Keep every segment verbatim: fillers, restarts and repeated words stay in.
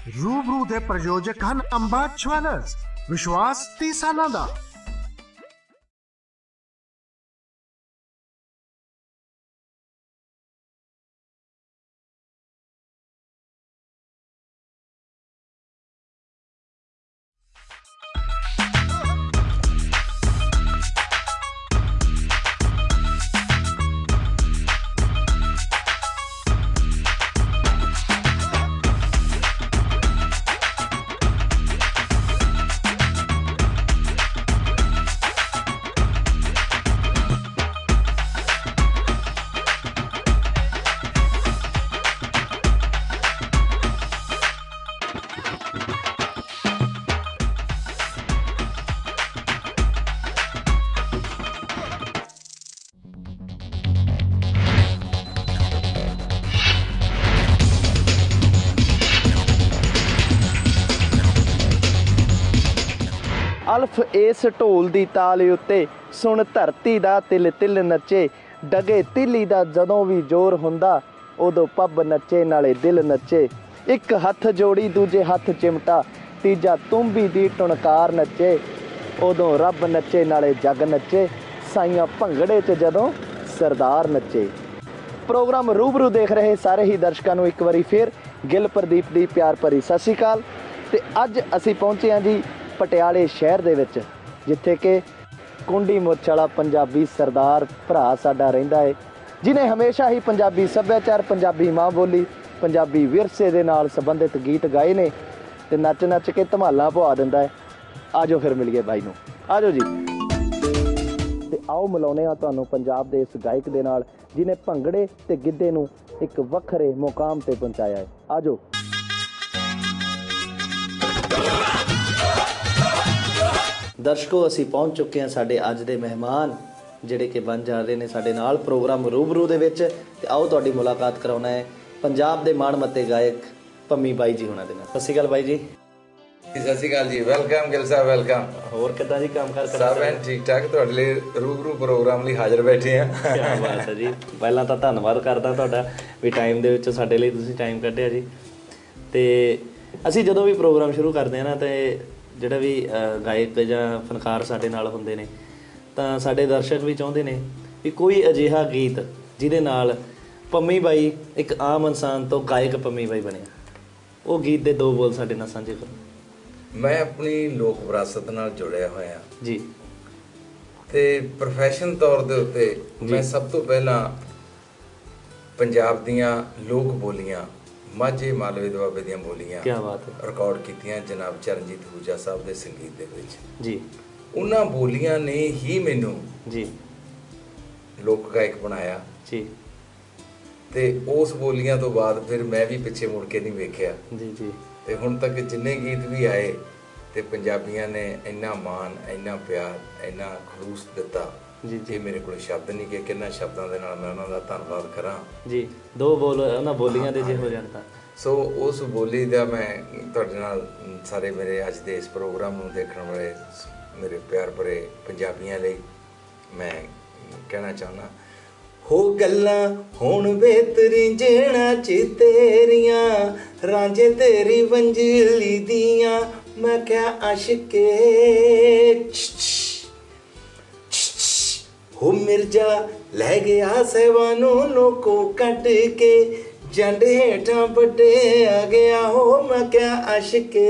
रूबरू दे प्रयोजक हैं अंबा ज्वैलर्स, विश्वास तीस साल दा। ਅਲਫ ਇਸ ਢੋਲ ਦੀ ਤਾਲ ਉੱਤੇ ਸੁਣ ਧਰਤੀ ਦਾ ਤਿਲ ਤਿਲ ਨੱਚੇ। ਡਗੇ ਤਿੱਲੀ ਦਾ ਜਦੋਂ ਵੀ ਜ਼ੋਰ ਹੁੰਦਾ ਉਦੋਂ ਪੱਬ ਨੱਚੇ ਨਾਲੇ ਦਿਲ ਨੱਚੇ। ਇੱਕ ਹੱਥ ਜੋੜੀ ਦੂਜੇ ਹੱਥ ਚਿਮਟਾ, ਤੀਜਾ ਤੁੰਬੀ ਦੀ ਟੁਣਕਾਰ ਨੱਚੇ। ਉਦੋਂ ਰੱਬ ਨੱਚੇ ਨਾਲੇ ਜੱਗ ਨੱਚੇ, ਸਾਈਆਂ ਭੰਗੜੇ 'ਚ ਜਦੋਂ ਸਰਦਾਰ ਨੱਚੇ। ਪ੍ਰੋਗਰਾਮ ਰੂਬਰੂ ਦੇਖ ਰਹੇ ਸਾਰੇ ਹੀ ਦਰਸ਼ਕਾਂ ਨੂੰ ਇੱਕ ਵਾਰੀ ਫਿਰ ਗਿੱਲ ਪ੍ਰਦੀਪ ਦੀ ਪਿਆਰ ਭਰੀ ਸਤਿ ਸ਼੍ਰੀ ਅਕਾਲ। ਅਤੇ ਅੱਜ ਅਸੀਂ ਪਹੁੰਚੇ ਹਾਂ ਜੀ ਪਟਿਆਲੇ ਸ਼ਹਿਰ ਦੇ ਵਿੱਚ, ਜਿੱਥੇ ਕਿ ਕੁੰਡੀ ਮੁੱਛ ਵਾਲਾ ਪੰਜਾਬੀ ਸਰਦਾਰ ਭਰਾ ਸਾਡਾ ਰਹਿੰਦਾ ਹੈ, ਜਿਹਨੇ ਹਮੇਸ਼ਾ ਹੀ ਪੰਜਾਬੀ ਸੱਭਿਆਚਾਰ, ਪੰਜਾਬੀ ਮਾਂ ਬੋਲੀ, ਪੰਜਾਬੀ ਵਿਰਸੇ ਦੇ ਨਾਲ ਸੰਬੰਧਿਤ ਗੀਤ ਗਾਏ ਨੇ ਅਤੇ ਨੱਚ ਨੱਚ ਕੇ ਧਮਾਲਾਂ ਪਵਾ ਦਿੰਦਾ ਹੈ। ਆ ਜਾਓ ਫਿਰ ਮਿਲੀਏ ਬਾਈ ਨੂੰ, ਆ ਜਾਓ ਜੀ। ਅਤੇ ਆਓ ਮਿਲਾਉਂਦੇ ਹਾਂ ਤੁਹਾਨੂੰ ਪੰਜਾਬ ਦੇ ਇਸ ਗਾਇਕ ਦੇ ਨਾਲ, ਜਿਹਨੇ ਭੰਗੜੇ ਅਤੇ ਗਿੱਧੇ ਨੂੰ ਇੱਕ ਵੱਖਰੇ ਮੁਕਾਮ 'ਤੇ ਪਹੁੰਚਾਇਆ ਹੈ। ਆ ਜਾਓ। ਦਰਸ਼ਕੋ, ਅਸੀਂ ਪਹੁੰਚ ਚੁੱਕੇ ਹਾਂ ਸਾਡੇ ਅੱਜ ਦੇ ਮਹਿਮਾਨ, ਜਿਹੜੇ ਕਿ ਬਣ ਜਾ ਰਹੇ ਨੇ ਸਾਡੇ ਨਾਲ ਪ੍ਰੋਗਰਾਮ ਰੂਬਰੂ ਦੇ ਵਿੱਚ। ਅਤੇ ਆਓ ਤੁਹਾਡੀ ਮੁਲਾਕਾਤ ਕਰਾਉਣਾ ਹੈ ਪੰਜਾਬ ਦੇ ਮਾਣਮੱਤੇ ਗਾਇਕ ਪੰਮੀ ਬਾਈ ਜੀ ਹੁਣਾਂ ਦੇ ਨਾਲ। ਸਤਿ ਸ਼੍ਰੀ ਅਕਾਲ ਬਾਈ ਜੀ। ਸਤਿ ਸ਼੍ਰੀ ਅਕਾਲ ਜੀ, ਵੈਲਕਮ ਗਿੱਲ ਸਾਹਿਬ, ਵੈਲਕਮ। ਹੋਰ ਕਿੱਦਾਂ ਜੀ ਕੰਮ ਕਾਰ? ਸਭ ਐਨ ਠੀਕ ਠਾਕ, ਤੁਹਾਡੇ ਲਈ ਰੂਬਰੂ ਪ੍ਰੋਗਰਾਮ ਲਈ ਹਾਜ਼ਰ ਬੈਠੇ ਹਾਂ। ਕੀ ਬਾਤ ਹੈ ਜੀ। ਪਹਿਲਾਂ ਤਾਂ ਧੰਨਵਾਦ ਕਰਦਾ ਤੁਹਾਡਾ ਵੀ ਟਾਈਮ ਦੇ ਵਿੱਚ ਸਾਡੇ ਲਈ ਤੁਸੀਂ ਟਾਈਮ ਕੱਢਿਆ ਜੀ। ਅਤੇ ਅਸੀਂ ਜਦੋਂ ਵੀ ਪ੍ਰੋਗਰਾਮ ਸ਼ੁਰੂ ਕਰਦੇ ਹਾਂ ਨਾ, ਅਤੇ ਜਿਹੜਾ ਵੀ ਗਾਇਕ ਜਾਂ ਫਨਕਾਰ ਸਾਡੇ ਨਾਲ ਹੁੰਦੇ ਨੇ, ਤਾਂ ਸਾਡੇ ਦਰਸ਼ਕ ਵੀ ਚਾਹੁੰਦੇ ਨੇ ਵੀ ਕੋਈ ਅਜਿਹਾ ਗੀਤ ਜਿਹਦੇ ਨਾਲ ਪੰਮੀ ਬਾਈ ਇੱਕ ਆਮ ਇਨਸਾਨ ਤੋਂ ਗਾਇਕ ਪੰਮੀ ਬਾਈ ਬਣਿਆ। ਉਹ ਗੀਤ ਦੇ ਦੋ ਬੋਲ ਸਾਡੇ ਨਾਲ ਸਾਂਝੇ ਕਰੋ। ਮੈਂ ਆਪਣੀ ਲੋਕ ਵਿਰਾਸਤ ਨਾਲ ਜੁੜਿਆ ਹੋਇਆ ਜੀ, ਤੇ ਪ੍ਰੋਫੈਸ਼ਨ ਤੌਰ ਦੇ ਉੱਤੇ ਮੈਂ ਸਭ ਤੋਂ ਪਹਿਲਾਂ ਪੰਜਾਬ ਦੀਆਂ ਲੋਕ ਬੋਲੀਆਂ, ਮਾਝੇ ਮਾਲਵੇ ਦੁਆਬੇ ਦੀਆਂ ਬੋਲੀਆਂ ਕੀ ਬਾਤ ਹੈ, ਰਿਕਾਰਡ ਕੀਤੀਆਂ ਜਨਾਬ ਚਰਨਜੀਤ ਹੂਜਾ ਸਾਹਿਬ ਦੇ ਸੰਗੀਤ ਦੇ ਵਿੱਚ ਜੀ। ਉਹਨਾਂ ਬੋਲੀਆਂ ਨੇ ਹੀ ਮੈਨੂੰ ਜੀ ਲੋਕ ਗਾਇਕ ਬਣਾਇਆ ਜੀ। ਤੇ ਉਸ ਬੋਲੀਆਂ ਤੋਂ ਬਾਅਦ ਫਿਰ ਮੈਂ ਵੀ ਪਿੱਛੇ ਮੁੜ ਕੇ ਨਹੀਂ ਵੇਖਿਆ ਜੀ ਜੀ। ਤੇ ਹੁਣ ਤੱਕ ਜਿੰਨੇ ਗੀਤ ਵੀ ਆਏ ਤੇ ਪੰਜਾਬੀਆਂ ਨੇ ਇੰਨਾ ਮਾਣ, ਇੰਨਾ ਪਿਆਰ, ਇੰਨਾ ਖਲੂਸ ਦਿੱਤਾ ਜੀ ਜੀ। ਮੇਰੇ ਕੋਲ ਸ਼ਬਦ ਨਹੀਂ ਕਿ ਕਿੰਨਾ ਸ਼ਬਦਾਂ ਦੇ ਨਾਲ ਮੈਂ ਉਹਨਾਂ ਦਾ ਧੰਨਵਾਦ ਕਰਾਂ ਜੀ। ਦੋ ਬੋਲ ਉਹਨਾਂ ਬੋਲੀਆਂ ਦੇ ਜੇ ਹੋ ਜਾਣ ਤਾਂ ਸੋ ਉਸ ਬੋਲੀ ਦਾ ਮੈਂ ਤੁਹਾਡੇ ਨਾਲ ਸਾਰੇ ਮੇਰੇ ਅੱਜ ਦੇ ਇਸ ਪ੍ਰੋਗਰਾਮ ਨੂੰ ਦੇਖਣ ਵਾਲੇ ਮੇਰੇ ਪਿਆਰ ਭਰੇ ਪੰਜਾਬੀਆਂ ਲਈ ਮੈਂ ਕਹਿਣਾ ਚਾਹੁੰਦਾ। ਹੋ ਗੱਲਾਂ ਹੁਣ ਬੇਤਰੀ ਜੇਣਾ ਚ ਤੇਰੀਆਂ, ਰਾਂਝੇ ਤੇਰੀ ਵੰਜਲੀ ਦੀਆਂ, ਮੈਂ ਕਿਹਾ ਆਸ਼ਕੇ ਹੋ ਮਿਰਜਾ ਲੈ ਗਿਆ ਸਹਿਵਾਨੋਂ ਲੋਕੋ ਕੱਢ ਕੇ, ਜੰਡ ਹੇਠਾਂ ਵੱਡੇ ਆ ਗਿਆ ਹੋ, ਮੈਂ ਕਿਹਾ ਆਸ਼ਕੇ।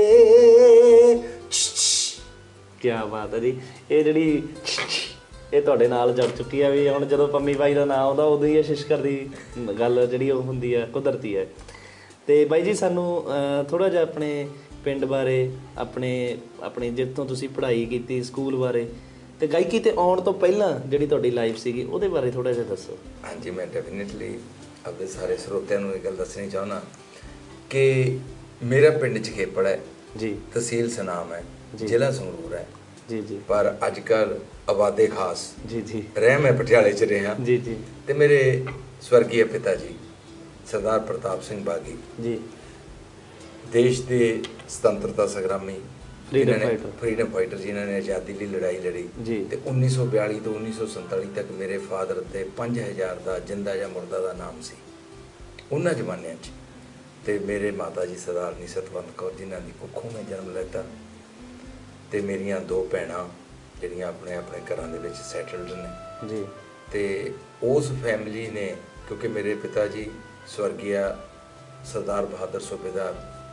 ਕੀ ਬਾਤ ਹੈ ਜੀ। ਇਹ ਜਿਹੜੀ ਇਹ ਤੁਹਾਡੇ ਨਾਲ ਜੁੜ ਚੁੱਕੀ ਹੈ ਵੀ ਹੁਣ ਜਦੋਂ ਪੰਮੀ ਬਾਈ ਦਾ ਨਾਂ ਆਉਂਦਾ ਉਦੋਂ ਹੀ ਇਹ ਸ਼ਿਸ਼ਕਰ ਦੀ ਗੱਲ ਜਿਹੜੀ ਉਹ ਹੁੰਦੀ ਹੈ, ਕੁਦਰਤੀ ਹੈ। ਅਤੇ ਬਾਈ ਜੀ ਸਾਨੂੰ ਥੋੜ੍ਹਾ ਜਿਹਾ ਆਪਣੇ ਪਿੰਡ ਬਾਰੇ, ਆਪਣੇ ਆਪਣੇ ਜਿੱਥੋਂ ਤੁਸੀਂ ਪੜ੍ਹਾਈ ਕੀਤੀ, ਸਕੂਲ ਬਾਰੇ, ਅਤੇ ਗਾਇਕੀ 'ਤੇ ਆਉਣ ਤੋਂ ਪਹਿਲਾਂ ਜਿਹੜੀ ਤੁਹਾਡੀ ਲਾਈਫ ਸੀਗੀ ਉਹਦੇ ਬਾਰੇ ਥੋੜ੍ਹਾ ਜਿਹਾ ਦੱਸੋ। ਹਾਂਜੀ, ਮੈਂ ਡੈਫੀਨੇਟਲੀ ਆਪਣੇ ਸਾਰੇ ਸਰੋਤਿਆਂ ਨੂੰ ਇਹ ਗੱਲ ਦੱਸਣੀ ਚਾਹੁੰਦਾ ਕਿ ਮੇਰਾ ਪਿੰਡ ਚਖੇਪੜ ਹੈ ਜੀ, ਤਹਿਸੀਲ ਸੁਨਾਮ ਹੈ, ਜ਼ਿਲ੍ਹਾ ਸੰਗਰੂਰ ਹੈ ਜੀ ਜੀ। ਪਰ ਅੱਜ ਕੱਲ੍ਹ ਆਬਾਦੇ ਖਾਸ ਜੀ ਜੀ ਰਹਿ ਮੈਂ ਪਟਿਆਲੇ 'ਚ ਰਿਹਾ ਜੀ ਜੀ। ਅਤੇ ਮੇਰੇ ਸਵਰਗੀ ਪਿਤਾ ਜੀ ਸਰਦਾਰ ਪ੍ਰਤਾਪ ਸਿੰਘ ਬਾਗੀ ਜੀ, ਦੇਸ਼ ਦੇ ਸੁਤੰਤਰਤਾ ਸੰਗਰਾਮੀ, ਫਰੀਡਮ ਫਾਈਟਰ ਫਰੀਡਮ ਫਾਈਟਰ ਜਿਨ੍ਹਾਂ ਨੇ ਆਜ਼ਾਦੀ ਲਈ ਲੜਾਈ ਲੜੀ ਜੀ। ਅਤੇ ਉੱਨੀ ਸੌ ਬਿਆਲੀ ਤੋਂ ਉੱਨੀ ਸੌ ਸੰਤਾਲੀ ਤੱਕ ਮੇਰੇ ਫਾਦਰ 'ਤੇ ਪੰਜ ਹਜ਼ਾਰ ਦਾ ਜਿੰਦਾ ਜਾਂ ਮੁਰਦਾ ਦਾ ਨਾਮ ਸੀ ਉਹਨਾਂ ਜ਼ਮਾਨਿਆਂ 'ਚ। ਤੇ ਮੇਰੇ ਮਾਤਾ ਜੀ ਸਰਦਾਰਨੀ ਸਤਵੰਤ ਕੌਰ ਜਿਨ੍ਹਾਂ ਦੀ ਕੁੱਖੋਂ ਮੈਂ ਜਨਮ ਲਿੱਤਾ, ਤੇ ਮੇਰੀਆਂ ਦੋ ਭੈਣਾਂ ਜਿਹੜੀਆਂ ਆਪਣੇ ਆਪਣੇ ਘਰਾਂ ਦੇ ਵਿੱਚ ਸੈਟਲਡ ਨੇ ਜੀ। ਤੇ ਉਸ ਫੈਮਿਲੀ ਨੇ, ਕਿਉਂਕਿ ਮੇਰੇ ਪਿਤਾ ਜੀ ਸਵਰਗੀਆ ਸਰਦਾਰ ਬਹਾਦਰ ਸੂਬੇਦਾਰ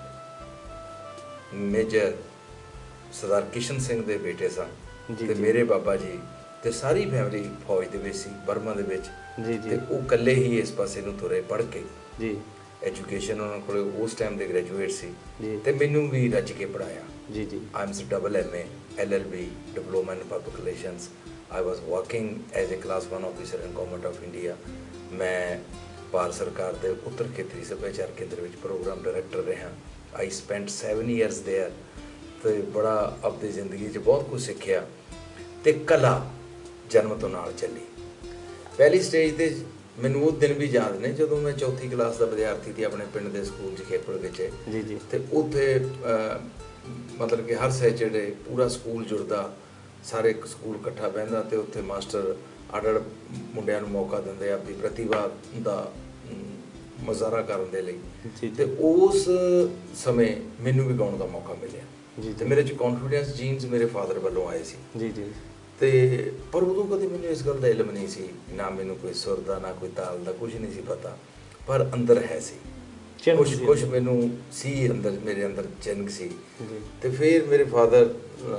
ਮੇਜਰ ਸਰਦਾਰ ਕਿਸ਼ਨ ਸਿੰਘ ਦੇ ਬੇਟੇ ਸਨ ਤੇ ਮੇਰੇ ਬਾਬਾ ਜੀ ਤੇ ਸਾਰੀ ਫੈਮਿਲੀ ਫੌਜ ਦੇ ਵਿੱਚ ਸੀ, ਬਰਮਾ ਦੇ ਵਿੱਚ ਜੀ ਜੀ। ਤੇ ਉਹ ਇਕੱਲੇ ਹੀ ਇਸ ਪਾਸੇ ਨੂੰ ਤੁਰੇ ਪੜ੍ਹ ਕੇ ਜੀ। ਐਜੂਕੇਸ਼ਨ ਉਹਨਾਂ ਕੋਲ ਉਸ ਟਾਈਮ ਦੇ ਗ੍ਰੈਜੂਏਟ ਸੀ ਜੀ। ਤੇ ਮੈਨੂੰ ਵੀ ਰੱਜ ਕੇ ਪੜ੍ਹਾਇਆ। ਜੀ ਜੀ। I am double M A L L B diploma in public relations. I was working as a class one officer in Government of India। ਮੈਂ ਭਾਰਤ ਸਰਕਾਰ ਦੇ ਉੱਤਰ ਖੇਤਰੀ ਸੱਭਿਆਚਾਰ ਕੇਂਦਰ ਵਿੱਚ ਪ੍ਰੋਗਰਾਮ ਡਾਇਰੈਕਟਰ ਰਿਹਾ। I spent seven years there ਤੇ ਬੜਾ ਆਪਣੀ ਜ਼ਿੰਦਗੀ 'ਚ ਬਹੁਤ ਕੁਝ ਸਿੱਖਿਆ। ਤੇ ਕਲਾ ਜਨਮ ਤੋਂ ਨਾਲ ਚੱਲੀ। ਪਹਿਲੀ ਸਟੇਜ 'ਤੇ ਮੈਨੂੰ ਉਹ ਦਿਨ ਵੀ ਯਾਦ ਨੇ ਜਦੋਂ ਮੈਂ ਚੌਥੀ ਕਲਾਸ ਦਾ ਵਿਦਿਆਰਥੀ ਸੀ ਆਪਣੇ ਪਿੰਡ ਦੇ ਸਕੂਲ 'ਚ ਖੇਪੜ ਵਿੱਚ। ਜੀ ਜੀ। ਤੇ ਉੱਥੇ ਮਤਲਬ ਕਿ ਹਰ ਸੈਚਰਡੇ ਪੂਰਾ ਸਕੂਲ ਜੁੜਦਾ, ਸਾਰੇ ਇੱਕ ਸਕੂਲ ਇਕੱਠਾ ਬਹਿੰਦਾ ਤੇ ਉੱਥੇ ਮਾਸਟਰ ਅੱਡ ਅੱਡ ਮੁੰਡਿਆਂ ਨੂੰ ਮੌਕਾ ਦਿੰਦੇ ਆਪਣੀ ਪ੍ਰਤਿਭਾ ਦਾ ਮੁਜ਼ਾਹਰਾ ਕਰਨ ਦੇ ਲਈ। ਤੇ ਉਸ ਸਮੇਂ ਮੈਨੂੰ ਵੀ ਗਾਉਣ ਦਾ ਮੌਕਾ ਮਿਲਿਆ ਤੇ ਮੇਰੇ 'ਚ ਕੌਨਫੀਡੈਂਸ ਜੀਨਸ ਮੇਰੇ ਫਾਦਰ ਵੱਲੋਂ ਆਏ ਸੀ। ਜੀ ਜੀ। ਤੇ ਪਰ ਉਦੋਂ ਕਦੇ ਮੈਨੂੰ ਇਸ ਗੱਲ ਦਾ ਇਲਮ ਨਹੀਂ ਸੀ, ਨਾ ਮੈਨੂੰ ਕੋਈ ਸੁਰ ਦਾ ਨਾ ਕੋਈ ਤਾਲ ਦਾ, ਕੁਝ ਨਹੀਂ ਸੀ ਪਤਾ, ਪਰ ਅੰਦਰ ਹੈ ਸੀ ਕੁਛ ਕੁਛ ਮੈਨੂੰ ਸੀ ਅੰਦਰ, ਮੇਰੇ ਅੰਦਰ ਚਿੰਗ ਸੀ। ਤੇ ਫਿਰ ਮੇਰੇ ਫਾਦਰ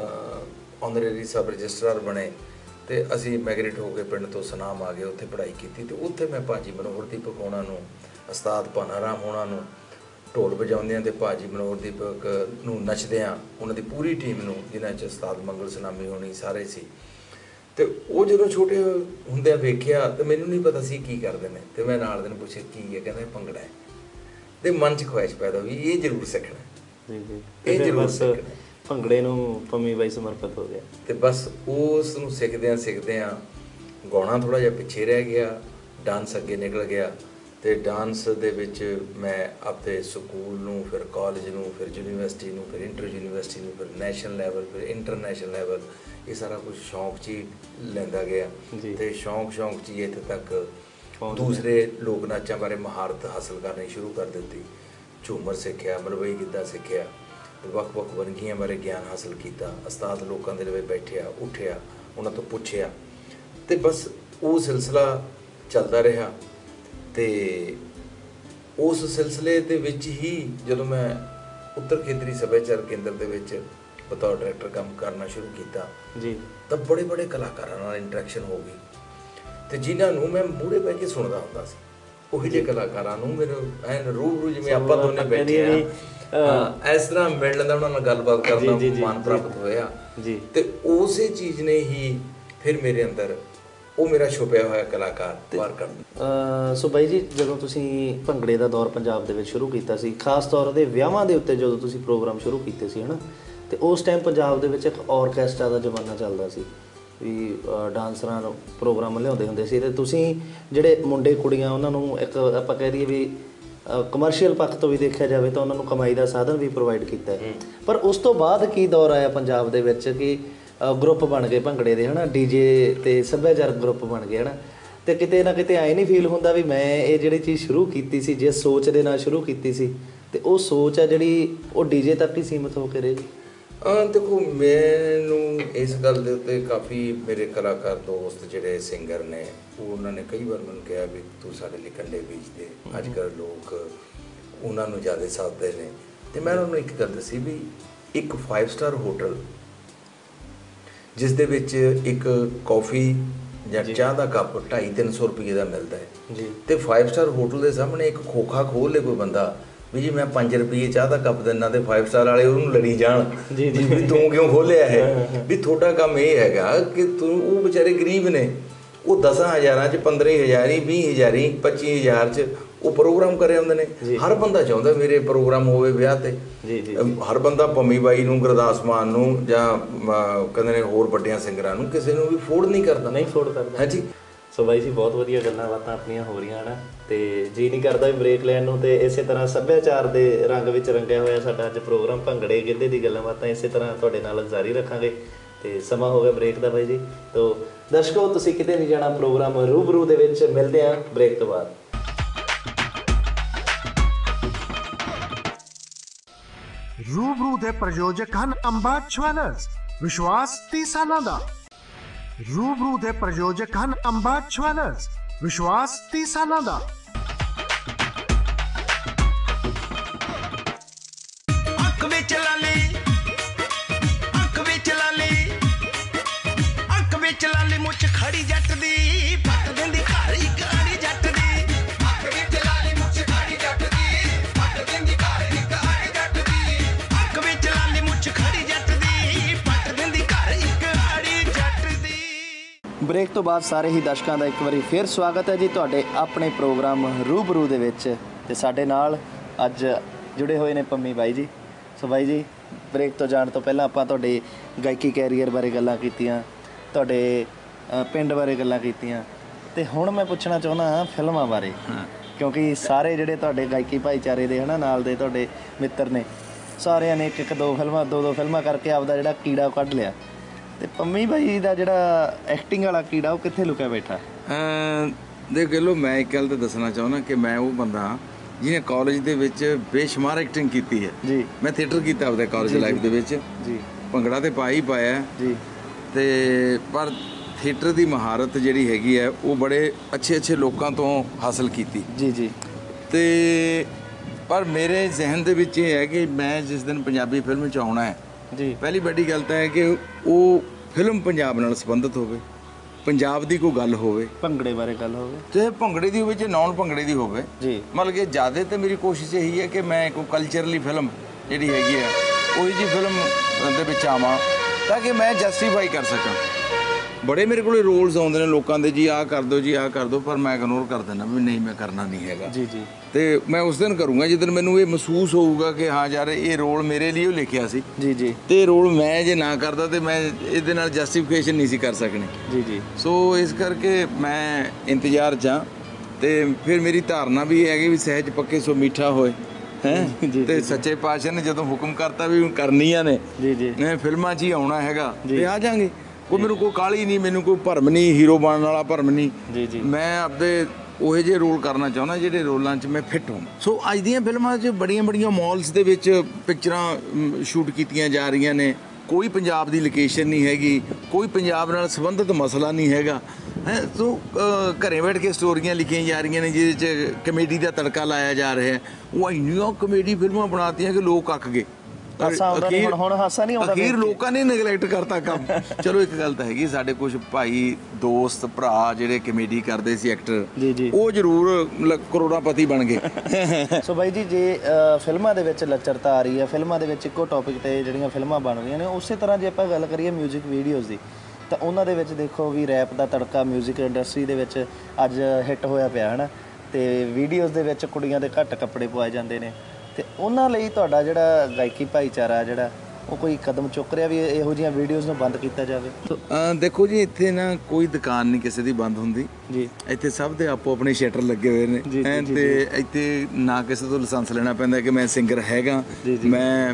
ਆਨਰੇਰੀ ਸਬ ਰਜਿਸਟਰਾਰ ਬਣੇ ਤੇ ਅਸੀਂ ਮਾਈਗ੍ਰੇਟ ਹੋ ਕੇ ਪਿੰਡ ਤੋਂ ਸੁਨਾਮ ਆ ਗਏ, ਉੱਥੇ ਪੜ੍ਹਾਈ ਕੀਤੀ। ਤੇ ਉੱਥੇ ਮੈਂ ਭਾਜੀ ਮਨੋਹਰ ਦੀਪਕ ਹੋਣਾ ਨੂੰ, ਉਸਤਾਦ ਭਾਨਾ ਰਾਮ ਹੋਣਾ ਨੂੰ ਢੋਲ ਵਜਾਉਂਦਿਆਂ ਤੇ ਭਾਜੀ ਮਨੋਹਰ ਦੀਪਕ ਨੂੰ ਨੱਚਦਿਆਂ, ਉਹਨਾਂ ਦੀ ਪੂਰੀ ਟੀਮ ਨੂੰ ਜਿਨ੍ਹਾਂ 'ਚ ਉਸਤਾਦ ਮੰਗਲ ਸੁਨਾਮੀ ਹੋਣੀ ਸਾਰੇ ਸੀ। ਤੇ ਉਹ ਜਦੋਂ ਛੋਟੇ ਹੁੰਦਿਆਂ ਵੇਖਿਆ ਤੇ ਮੈਨੂੰ ਨਹੀਂ ਪਤਾ ਸੀ ਕੀ ਕਰਦੇ ਨੇ, ਤੇ ਮੈਂ ਨਾਲ ਦੇ ਨੂੰ ਪੁੱਛਿਆ ਕੀ ਹੈ, ਕਹਿੰਦਾ ਭੰਗੜਾ ਹੈ। ਤੇ ਮਨ 'ਚ ਖੁਆਇਸ਼ ਪੈਦਾ ਹੋਈ ਇਹ ਜ਼ਰੂਰ ਸਿੱਖਣਾ। ਜੀ ਜੀ। ਇਹ ਜ਼ਰੂਰ ਸਿੱਖਣਾ। ਭੰਗੜੇ ਨੂੰ ਪੰਮੀ ਬਾਈ ਸਮਰਪਿਤ ਹੋ ਗਿਆ ਤੇ ਬਸ ਉਸ ਨੂੰ ਸਿੱਖਦਿਆਂ ਸਿੱਖਦਿਆਂ ਗਾਉਣਾ ਥੋੜ੍ਹਾ ਜਿਹਾ ਪਿੱਛੇ ਰਹਿ ਗਿਆ, ਡਾਂਸ ਅੱਗੇ ਨਿਕਲ ਗਿਆ। ਤੇ ਡਾਂਸ ਦੇ ਵਿੱਚ ਮੈਂ ਆਪਣੇ ਸਕੂਲ ਨੂੰ, ਫਿਰ ਕਾਲਜ ਨੂੰ, ਫਿਰ ਯੂਨੀਵਰਸਿਟੀ ਨੂੰ, ਫਿਰ ਇੰਟਰ ਯੂਨੀਵਰਸਿਟੀ ਨੂੰ, ਫਿਰ ਨੈਸ਼ਨਲ ਲੈਵਲ, ਫਿਰ ਇੰਟਰਨੈਸ਼ਨਲ ਲੈਵਲ, ਇਹ ਸਾਰਾ ਕੁਝ ਸ਼ੌਂਕ 'ਚ ਹੀ ਲੈਂਦਾ ਗਿਆ। ਤੇ ਸ਼ੌਂਕ ਸ਼ੌਂਕ 'ਚ ਹੀ ਇੱਥੇ ਤੱਕ ਦੂਸਰੇ ਲੋਕ ਨਾਚਾਂ ਬਾਰੇ ਮਹਾਰਤ ਹਾਸਲ ਕਰਨੀ ਸ਼ੁਰੂ ਕਰ ਦਿੱਤੀ। ਝੂਮਰ ਸਿੱਖਿਆ, ਮਲਵਈ ਗਿੱਧਾ ਸਿੱਖਿਆ, ਤੇ ਵੱਖ ਵੱਖ ਵੰਨਗੀਆਂ ਬਾਰੇ ਗਿਆਨ ਹਾਸਲ ਕੀਤਾ। ਉਸਤਾਦ ਲੋਕਾਂ ਦੇ ਲਵੇ ਬੈਠਿਆ, ਉੱਠਿਆ, ਉਹਨਾਂ ਤੋਂ ਪੁੱਛਿਆ, ਤੇ ਬਸ ਉਹ ਸਿਲਸਿਲਾ ਚੱਲਦਾ ਰਿਹਾ। ਤੇ ਉਸ ਸਿਲਸਿਲੇ ਦੇ ਵਿੱਚ ਹੀ ਜਦੋਂ ਮੈਂ ਉੱਤਰ ਖੇਤਰੀ ਸੱਭਿਆਚਾਰ ਕੇਂਦਰ ਦੇ ਵਿੱਚ ਬਤੌਰ ਡਾਇਰੈਕਟਰ ਕੰਮ ਕਰਨਾ ਸ਼ੁਰੂ ਕੀਤਾ ਜੀ, ਤਾਂ ਬੜੇ ਬੜੇ ਕਲਾਕਾਰਾਂ ਨਾਲ ਇੰਟਰੈਕਸ਼ਨ ਹੋ ਗਈ ਤੇ ਜਿਨ੍ਹਾਂ ਨੂੰ ਮੈਂ ਮੂਹਰੇ ਬਹਿ ਕੇ ਸੁਣਦਾ ਹੁੰਦਾ ਸੀ। ਉਹੀ ਜਿਹੇ ਕਲਾਕਾਰਾਂ ਨੂੰ ਮੇਰੇ ਐਨ ਰੂਬਰੂ, ਜਿਵੇਂ ਆਪਾਂ ਦੋਨੇ ਬੈਠੇ ਹਾਂ, ਇਸ ਤਰ੍ਹਾਂ ਮਿਲ ਲੈਂਦਾ, ਉਹਨਾਂ ਨਾਲ ਗੱਲਬਾਤ ਕਰਨ ਦਾ ਮਾਣ ਪ੍ਰਾਪਤ ਹੋਇਆ। ਤੇ ਉਸੇ ਚੀਜ਼ ਨੇ ਹੀ ਫਿਰ ਮੇਰੇ ਅੰਦਰ ਉਹ ਮੇਰਾ ਛੁਪਿਆ ਹੋਇਆ ਕਲਾਕਾਰ ਬਾਹਰ ਕੱਢ। ਸੋ ਬਾਈ ਜੀ, ਜਦੋਂ ਤੁਸੀਂ ਭੰਗੜੇ ਦਾ ਦੌਰ ਪੰਜਾਬ ਦੇ ਵਿੱਚ ਸ਼ੁਰੂ ਕੀਤਾ ਸੀ, ਖਾਸ ਤੌਰ 'ਤੇ ਵਿਆਹਾਂ ਦੇ ਉੱਤੇ ਜਦੋਂ ਤੁਸੀਂ ਪ੍ਰੋਗਰਾਮ ਸ਼ੁਰੂ ਕੀਤੇ ਸੀ ਹੈ ਨਾ, ਤੇ ਉਸ ਟਾਈਮ ਪੰਜਾਬ ਦੇ ਵਿੱਚ ਇੱਕ ਔਰਕੈਸਟਰਾ ਦਾ ਜ਼ਮਾਨਾ ਚੱਲਦਾ ਸੀ ਵੀ ਡਾਂਸਰਾਂ ਨੂੰ ਪ੍ਰੋਗਰਾਮ ਲਿਆਉਂਦੇ ਹੁੰਦੇ ਸੀ। ਤੇ ਤੁਸੀਂ ਜਿਹੜੇ ਮੁੰਡੇ ਕੁੜੀਆਂ ਉਹਨਾਂ ਨੂੰ ਇੱਕ ਆਪਾਂ ਕਹਿ ਦਈਏ ਵੀ ਕਮਰਸ਼ੀਅਲ ਪੱਖ ਤੋਂ ਵੀ ਦੇਖਿਆ ਜਾਵੇ ਤਾਂ ਉਹਨਾਂ ਨੂੰ ਕਮਾਈ ਦਾ ਸਾਧਨ ਵੀ ਪ੍ਰੋਵਾਈਡ ਕੀਤਾ ਹੈ। ਪਰ ਉਸ ਤੋਂ ਬਾਅਦ ਕੀ ਦੌਰ ਆਇਆ ਪੰਜਾਬ ਦੇ ਵਿੱਚ ਕਿ ਗਰੁੱਪ ਬਣ ਗਏ ਭੰਗੜੇ ਦੇ ਹੈ ਨਾ, ਡੀ ਜੇ ਅਤੇ ਸੱਭਿਆਚਾਰਕ ਗਰੁੱਪ ਬਣ ਗਏ ਹੈ ਨਾ, ਅਤੇ ਕਿਤੇ ਨਾ ਕਿਤੇ ਐਂ ਨਹੀਂ ਫੀਲ ਹੁੰਦਾ ਵੀ ਮੈਂ ਇਹ ਜਿਹੜੀ ਚੀਜ਼ ਸ਼ੁਰੂ ਕੀਤੀ ਸੀ, ਜਿਸ ਸੋਚ ਦੇ ਨਾਲ ਸ਼ੁਰੂ ਕੀਤੀ ਸੀ, ਅਤੇ ਉਹ ਸੋਚ ਹੈ ਜਿਹੜੀ ਉਹ ਡੀ ਜੇ ਤੱਕ ਹੀ ਸੀਮਿਤ ਹੋ ਕੇ ਰਹੇਗੀ? ਦੇਖੋ, ਮੈਨੂੰ ਇਸ ਗੱਲ ਦੇ ਉੱਤੇ ਕਾਫੀ ਮੇਰੇ ਕਲਾਕਾਰ ਦੋਸਤ ਜਿਹੜੇ ਸਿੰਗਰ ਨੇ, ਉਹ ਉਹਨਾਂ ਨੇ ਕਈ ਵਾਰ ਮੈਨੂੰ ਕਿਹਾ ਵੀ ਤੂੰ ਸਾਡੇ ਲਈ ਕੰਡੇ ਬੀਜਦੇ। ਅੱਜ ਕੱਲ੍ਹ ਲੋਕ ਉਹਨਾਂ ਨੂੰ ਜ਼ਿਆਦਾ ਸਾਧਦੇ ਨੇ, ਅਤੇ ਮੈਂ ਉਹਨਾਂ ਨੂੰ ਇੱਕ ਗੱਲ ਦੱਸੀ ਵੀ ਇੱਕ ਫਾਈਵ ਸਟਾਰ ਹੋਟਲ ਜਿਸ ਦੇ ਵਿੱਚ ਇੱਕ ਕੌਫੀ ਜਾਂ ਚਾਹ ਦਾ ਕੱਪ ਢਾਈ ਤਿੰਨ ਸੌ ਰੁਪਈਏ ਦਾ ਮਿਲਦਾ ਹੈ ਜੀ, ਅਤੇ ਫਾਈਵ ਸਟਾਰ ਹੋਟਲ ਦੇ ਸਾਹਮਣੇ ਇੱਕ ਖੋਖਾ ਖੋਲ੍ਹ ਲੇ ਕੋਈ ਬੰਦਾ ਵੀ ਜੀ ਮੈਂ ਪੰਜ ਰੁਪਈਏ ਚਾਹ ਦਾ ਕੱਪ ਦਿੰਦਾ, ਅਤੇ ਫਾਈਵ ਸਟਾਰ ਵਾਲੇ ਉਹਨੂੰ ਲੜੀ ਜਾਣ ਜੀ ਜੀ ਵੀ ਤੂੰ ਕਿਉਂ ਖੋਲ੍ਹਿਆ ਹੈ, ਵੀ ਤੁਹਾਡਾ ਕੰਮ ਇਹ ਹੈਗਾ ਕਿ ਤੂੰ, ਉਹ ਵਿਚਾਰੇ ਗਰੀਬ ਨੇ, ਉਹ ਦਸਾਂ ਹਜ਼ਾਰਾਂ 'ਚ ਪੰਦਰਾਂ ਹਜ਼ਾਰੀ ਵੀਹ ਹਜ਼ਾਰੀ ਪੱਚੀ ਹਜ਼ਾਰ 'ਚ ਉਹ ਪ੍ਰੋਗਰਾਮ ਕਰੇ ਹੁੰਦੇ ਨੇ। ਹਰ ਬੰਦਾ ਚਾਹੁੰਦਾ ਮੇਰੇ ਪ੍ਰੋਗਰਾਮ ਹੋਵੇ ਵਿਆਹ 'ਤੇ, ਹਰ ਬੰਦਾ ਪੰਮੀ ਬਾਈ ਨੂੰ, ਗੁਰਦਾਸ ਮਾਨ ਨੂੰ, ਜਾਂ ਕਹਿੰਦੇ ਨੇ ਹੋਰ ਵੱਡਿਆਂ ਸਿੰਗਰਾਂ ਨੂੰ, ਕਿਸੇ ਨੂੰ ਵੀ ਅਫੋਰਡ ਨਹੀਂ ਕਰਦਾ ਨਹੀਂ ਅਫੋਰਡ ਕਰਦਾ ਹਾਂਜੀ। ਸੋ ਬਾਈ ਜੀ, ਬਹੁਤ ਵਧੀਆ ਗੱਲਾਂ ਬਾਤਾਂ ਆਪਣੀਆਂ ਹੋ ਰਹੀਆਂ ਹਨ, ਅਤੇ ਜੀ ਨਹੀਂ ਕਰਦਾ ਵੀ ਬ੍ਰੇਕ ਲੈਣ ਨੂੰ। ਅਤੇ ਇਸੇ ਤਰ੍ਹਾਂ ਸੱਭਿਆਚਾਰ ਦੇ ਰੰਗ ਵਿੱਚ ਰੰਗਿਆ ਹੋਇਆ ਸਾਡਾ ਅੱਜ ਪ੍ਰੋਗਰਾਮ ਭੰਗੜੇ ਗਿੱਧੇ ਦੀ ਗੱਲਾਂ ਬਾਤਾਂ ਇਸੇ ਤਰ੍ਹਾਂ ਤੁਹਾਡੇ ਨਾਲ ਜਾਰੀ ਰੱਖਾਂਗੇ। ਅਤੇ ਸਮਾਂ ਹੋ ਗਿਆ ਬ੍ਰੇਕ ਦਾ ਬਾਈ ਜੀ, ਤੋ ਦਰਸ਼ਕੋ ਤੁਸੀਂ ਕਿਤੇ ਨਹੀਂ ਜਾਣਾ, ਪ੍ਰੋਗਰਾਮ ਰੂਬਰੂ ਦੇ ਵਿੱਚ ਮਿਲਦੇ ਹਾਂ ਬ੍ਰੇਕ ਤੋਂ ਬਾਅਦ। रूबरू दे प्रायोजक हैं अंबा ज्वैलर्स विश्वास तीस सालां दा। रूबरू दे प्रायोजक हैं अंबा ज्वैलर्स विश्वास तीस सालां दा। ਅੱਖ ਵਿੱਚ ਲਾਲੀ ਅੱਖ ਵਿੱਚ ਲਾਲੀ ਅੱਖ ਵਿੱਚ ਲਾਲੀ ਮੁੱਛ ਖੜੀ ਜੱਟ ਦੀ ਪੱਟ ਦਿੰਦੀ ਘਰ ਇੱਕ ਆੜੀ ਜੱਟ ਦੀ ਅੱਖ ਵਿੱਚ ਲਾਲੀ ਮੁੱਛ ਖੜੀ ਜੱਟ ਦੀ ਪੱਟ ਦਿੰਦੀ ਘਰ ਇੱਕ ਆੜੀ ਜੱਟ ਦੀ ਅੱਖ ਵਿੱਚ ਲਾਲੀ ਮੁੱਛ ਖੜੀ ਜੱਟ ਦੀ ਪੱਟ ਦਿੰਦੀ ਘਰ ਇੱਕ ਆੜੀ ਜੱਟ ਦੀ। ਬ੍ਰੇਕ ਤੋਂ ਬਾਅਦ ਸਾਰੇ ਹੀ ਦਰਸ਼ਕਾਂ ਦਾ ਇੱਕ ਵਾਰੀ ਫਿਰ ਸਵਾਗਤ ਹੈ ਜੀ ਤੁਹਾਡੇ ਆਪਣੇ ਪ੍ਰੋਗਰਾਮ ਰੂਬਰੂ ਦੇ ਵਿੱਚ। ਤੇ ਸਾਡੇ ਨਾਲ ਅੱਜ ਜੁੜੇ ਹੋਏ ਨੇ ਪੰਮੀ ਬਾਈ ਜੀ। ਸੋ ਬਾਈ ਜੀ, ਬ੍ਰੇਕ ਤੋਂ ਜਾਣ ਤੋਂ ਪਹਿਲਾਂ ਆਪਾਂ ਤੁਹਾਡੇ ਗਾਇਕੀ ਕੈਰੀਅਰ ਬਾਰੇ ਗੱਲਾਂ ਕੀਤੀਆਂ, ਤੁਹਾਡੇ ਅ, ਪਿੰਡ ਬਾਰੇ ਗੱਲਾਂ ਕੀਤੀਆਂ, ਤੇ ਹੁਣ ਮੈਂ ਪੁੱਛਣਾ ਚਾਹੁੰਦਾ ਹਾਂ ਫਿਲਮਾਂ ਬਾਰੇ, ਕਿਉਂਕਿ ਸਾਰੇ ਜਿਹੜੇ ਤੁਹਾਡੇ ਗਾਇਕੀ ਭਾਈਚਾਰੇ ਦੇ ਹਨਾ ਨਾਲ ਦੇ ਤੁਹਾਡੇ ਮਿੱਤਰ ਨੇ, ਸਾਰਿਆਂ ਨੇ ਇੱਕ ਇੱਕ ਦੋ ਫਿਲਮਾਂ ਦੋ ਦੋ ਫਿਲਮਾਂ ਕਰਕੇ ਆਪਦਾ ਜਿਹੜਾ ਕੀੜਾ ਉਹ ਕੱਢ ਲਿਆ, ਤੇ ਪੰਮੀ ਬਾਈ ਦਾ ਜਿਹੜਾ ਐਕਟਿੰਗ ਵਾਲਾ ਕੀੜਾ ਉਹ ਕਿੱਥੇ ਲੁਕਿਆ ਬੈਠਾ? ਦੇਖ ਲਓ, ਮੈਂ ਇੱਕ ਗੱਲ ਤਾਂ ਦੱਸਣਾ ਚਾਹੁੰਦਾ ਕਿ ਮੈਂ ਉਹ ਬੰਦਾ ਜਿਹਨੇ ਕਾਲਜ ਦੇ ਵਿੱਚ ਬੇਸ਼ੁਮਾਰ ਐਕਟਿੰਗ ਕੀਤੀ ਹੈ ਜੀ। ਮੈਂ ਥੀਏਟਰ ਕੀਤਾ ਆਪਦੇ ਕਾਲਜ ਲਾਈਫ ਦੇ ਵਿੱਚ ਜੀ। ਭੰਗੜਾ ਤੇ ਪਾ ਹੀ ਪਾਇਆ ਜੀ। ਤੇ ਪਰ ਥੀਏਟਰ ਦੀ ਮਹਾਰਤ ਜਿਹੜੀ ਹੈਗੀ ਹੈ ਉਹ ਬੜੇ ਅੱਛੇ ਅੱਛੇ ਲੋਕਾਂ ਤੋਂ ਹਾਸਲ ਕੀਤੀ ਜੀ ਜੀ। ਤੇ ਪਰ ਮੇਰੇ ਜ਼ਿਹਨ ਦੇ ਵਿੱਚ ਇਹ ਹੈ ਕਿ ਮੈਂ ਜਿਸ ਦਿਨ ਪੰਜਾਬੀ ਫਿਲਮ 'ਚ ਆਉਣਾ ਹੈ ਜੀ, ਪਹਿਲੀ ਵੱਡੀ ਗੱਲ ਤਾਂ ਹੈ ਕਿ ਉਹ ਫਿਲਮ ਪੰਜਾਬ ਨਾਲ ਸੰਬੰਧਿਤ ਹੋਵੇ, ਪੰਜਾਬ ਦੀ ਕੋਈ ਗੱਲ ਹੋਵੇ, ਭੰਗੜੇ ਬਾਰੇ ਗੱਲ ਹੋਵੇ, ਚਾਹੇ ਭੰਗੜੇ ਦੀ ਹੋਵੇ ਚਾਹੇ ਨੌਨ ਭੰਗੜੇ ਦੀ ਹੋਵੇ। ਜੀ। ਮਤਲਬ ਕਿ ਜ਼ਿਆਦਾ ਤੇ ਮੇਰੀ ਕੋਸ਼ਿਸ਼ ਇਹੀ ਹੈ ਕਿ ਮੈਂ ਕੋਈ ਕਲਚਰਲੀ ਫਿਲਮ ਜਿਹੜੀ ਹੈਗੀ ਆ ਉਹੀ ਜਿਹੀ ਫਿਲਮ ਦੇ ਵਿੱਚ ਆਵਾਂ ਤਾਂ ਕਿ ਮੈਂ ਜਸਟੀਫਾਈ ਕਰ ਸਕਾਂ। ਬੜੇ ਮੇਰੇ ਕੋਲ ਰੋਲਸ ਆਉਂਦੇ ਨੇ ਲੋਕਾਂ ਦੇ, ਜੀ ਆਹ ਕਰ ਦਿਓ ਜੀ ਆਹ ਕਰ ਦਿਓ, ਪਰ ਮੈਂ ਇਗਨੋਰ ਕਰ ਦਿੰਦਾ ਵੀ ਨਹੀਂ ਮੈਂ ਕਰਨਾ ਨਹੀਂ ਹੈਗਾ। ਜੀ ਜੀ। ਤੇ ਮੈਂ ਉਸ ਦਿਨ ਕਰੂੰਗਾ ਜਿਸ ਦਿਨ ਮੈਨੂੰ ਇਹ ਮਹਿਸੂਸ ਹੋਊਗਾ ਕਿ ਹਾਂ ਯਾਰ ਇਹ ਰੋਲ ਮੇਰੇ ਲਈ ਉਹ ਲਿਖਿਆ ਸੀ। ਜੀ ਜੀ। ਤੇ ਰੋਲ ਮੈਂ ਜੇ ਨਾ ਕਰਦਾ ਤੇ ਮੈਂ ਇਹਦੇ ਨਾਲ ਜਸਟੀਫਿਕੇਸ਼ਨ ਨਹੀਂ ਸੀ ਕਰ ਸਕਣੀ। ਜੀ ਜੀ। ਸੋ ਇਸ ਕਰਕੇ ਮੈਂ ਇੰਤਜ਼ਾਰ 'ਚ ਹਾਂ। ਤੇ ਫਿਰ ਮੇਰੀ ਧਾਰਨਾ ਵੀ ਇਹ ਹੈਗੀ ਵੀ ਸਹਿਜ ਪੱਕੇ ਸੋ ਮਿੱਠਾ ਹੋਏ ਹੈ। ਤੇ ਸੱਚੇ ਪਾਤਸ਼ਾਹ ਨੇ ਜਦੋਂ ਹੁਕਮ ਕਰਤਾ ਵੀ ਕਰਨੀਆਂ ਨੇ, ਜੀ ਜੀ, ਮੈਂ ਫਿਲਮਾਂ 'ਚ ਹੀ ਆਉਣਾ ਹੈਗਾ ਤੇ ਆ ਜਾਾਂਗੇ। ਕੋਈ ਮੈਨੂੰ ਕੋਈ ਕਾਹਲੀ ਨਹੀਂ, ਮੈਨੂੰ ਕੋਈ ਭਰਮ ਨਹੀਂ, ਹੀਰੋ ਬਣਨ ਵਾਲਾ ਭਰਮ ਨਹੀਂ। ਜੀ ਜੀ। ਮੈਂ ਆਪਦੇ ਉਹੋ ਜਿਹੇ ਰੋਲ ਕਰਨਾ ਚਾਹੁੰਦਾ ਜਿਹੜੇ ਰੋਲਾਂ 'ਚ ਮੈਂ ਫਿੱਟ ਹੋਵਾਂ। ਸੋ ਅੱਜ ਦੀਆਂ ਫਿਲਮਾਂ 'ਚ ਬੜੀਆਂ ਬੜੀਆਂ ਮਾਲਸ ਦੇ ਵਿੱਚ ਪਿਕਚਰਾਂ ਸ਼ੂਟ ਕੀਤੀਆਂ ਜਾ ਰਹੀਆਂ ਨੇ, ਕੋਈ ਪੰਜਾਬ ਦੀ ਲੋਕੇਸ਼ਨ ਨਹੀਂ ਹੈਗੀ, ਕੋਈ ਪੰਜਾਬ ਨਾਲ ਸੰਬੰਧਿਤ ਮਸਲਾ ਨਹੀਂ ਹੈਗਾ ਹੈ। ਸੋ ਘਰੇ ਬੈਠ ਕੇ ਸਟੋਰੀਆਂ ਲਿਖੀਆਂ ਜਾ ਰਹੀਆਂ ਨੇ ਜਿਹਦੇ 'ਚ ਕਮੇਡੀ ਦਾ ਤੜਕਾ ਲਾਇਆ ਜਾ ਰਿਹਾ ਹੈ। ਉਹ ਇੰਨੀਆਂ ਕਮੇਡੀ ਫਿਲਮਾਂ ਬਣਾਤੀਆਂ ਕਿ ਲੋਕ ਅੱਕ ਗਏ। ਹਾਸਾ ਆਉਂਦਾ ਨਹੀਂ, ਹੁਣ ਹੁਣ ਹਾਸਾ ਨਹੀਂ ਆਉਂਦਾ। ਅਖੀਰ ਲੋਕਾਂ ਨੇ ਨੈਗਲੈਕਟ ਕਰਤਾ ਕੰਮ। ਚਲੋ ਇੱਕ ਗੱਲ ਤਾਂ ਹੈਗੀ, ਸਾਡੇ ਕੁਝ ਭਾਈ ਦੋਸਤ ਭਰਾ ਜਿਹੜੇ ਕਮੇਡੀ ਕਰਦੇ ਸੀ ਐਕਟਰ, ਜੀ ਜੀ, ਉਹ ਜ਼ਰੂਰ ਕਰੋੜਾਪਤੀ ਬਣ ਗਏ। ਸੋ ਬਾਈ ਜੀ, ਜੇ ਫਿਲਮਾਂ ਦੇ ਵਿੱਚ ਲੱਚਰਤਾ ਆ ਰਹੀ ਹੈ, ਫਿਲਮਾਂ ਦੇ ਵਿੱਚ ਇੱਕੋ ਟੌਪਿਕ ਤੇ ਜਿਹੜੀਆਂ ਫਿਲਮਾਂ ਬਣ ਰਹੀਆਂ ਨੇ, ਉਸੇ ਤਰ੍ਹਾਂ ਜੇ ਆਪਾਂ ਗੱਲ ਕਰੀਏ ਮਿਊਜ਼ਿਕ ਵੀਡੀਓਜ਼ ਦੀ, ਤਾਂ ਉਹਨਾਂ ਦੇ ਵਿੱਚ ਦੇਖੋ ਵੀ ਰੈਪ ਦਾ ਤੜਕਾ ਮਿਊਜ਼ਿਕ ਇੰਡਸਟਰੀ ਦੇ ਵਿੱਚ ਅੱਜ ਹਿੱਟ ਹੋਇਆ ਪਿਆ ਹੈ ਨਾ। ਤੇ ਵੀਡੀਓਜ਼ ਦੇ ਵਿੱਚ ਕੁੜੀਆਂ ਦੇ ਘੱਟ ਕੱਪੜੇ ਪਵਾਏ ਜਾਂਦੇ ਨੇ, ਤੇ ਉਹਨਾਂ ਲਈ ਤੁਹਾਡਾ ਜਿਹੜਾ ਗਾਇਕੀ ਭਾਈਚਾਰਾ ਜਿਹੜਾ ਉਹ ਕੋਈ ਕਦਮ ਚੁੱਕ ਰਿਹਾ ਵੀ ਇਹੋ ਜਿਹੀਆਂ ਵੀਡੀਓਜ਼ ਨੂੰ ਬੰਦ ਕੀਤਾ ਜਾਵੇ? ਦੇਖੋ ਜੀ, ਇੱਥੇ ਨਾ ਕੋਈ ਦੁਕਾਨ ਨਹੀਂ ਕਿਸੇ ਦੀ ਬੰਦ ਹੁੰਦੀ ਜੀ। ਇੱਥੇ ਸਭ ਦੇ ਆਪੋ ਆਪਣੇ ਸ਼ਟਰ ਲੱਗੇ ਹੋਏ ਨੇ ਤੇ ਇੱਥੇ ਨਾ ਕਿਸੇ ਤੋਂ ਲਾਇਸੈਂਸ ਲੈਣਾ ਪੈਂਦਾ ਕਿ ਮੈਂ ਸਿੰਗਰ ਹੈਗਾ, ਮੈਂ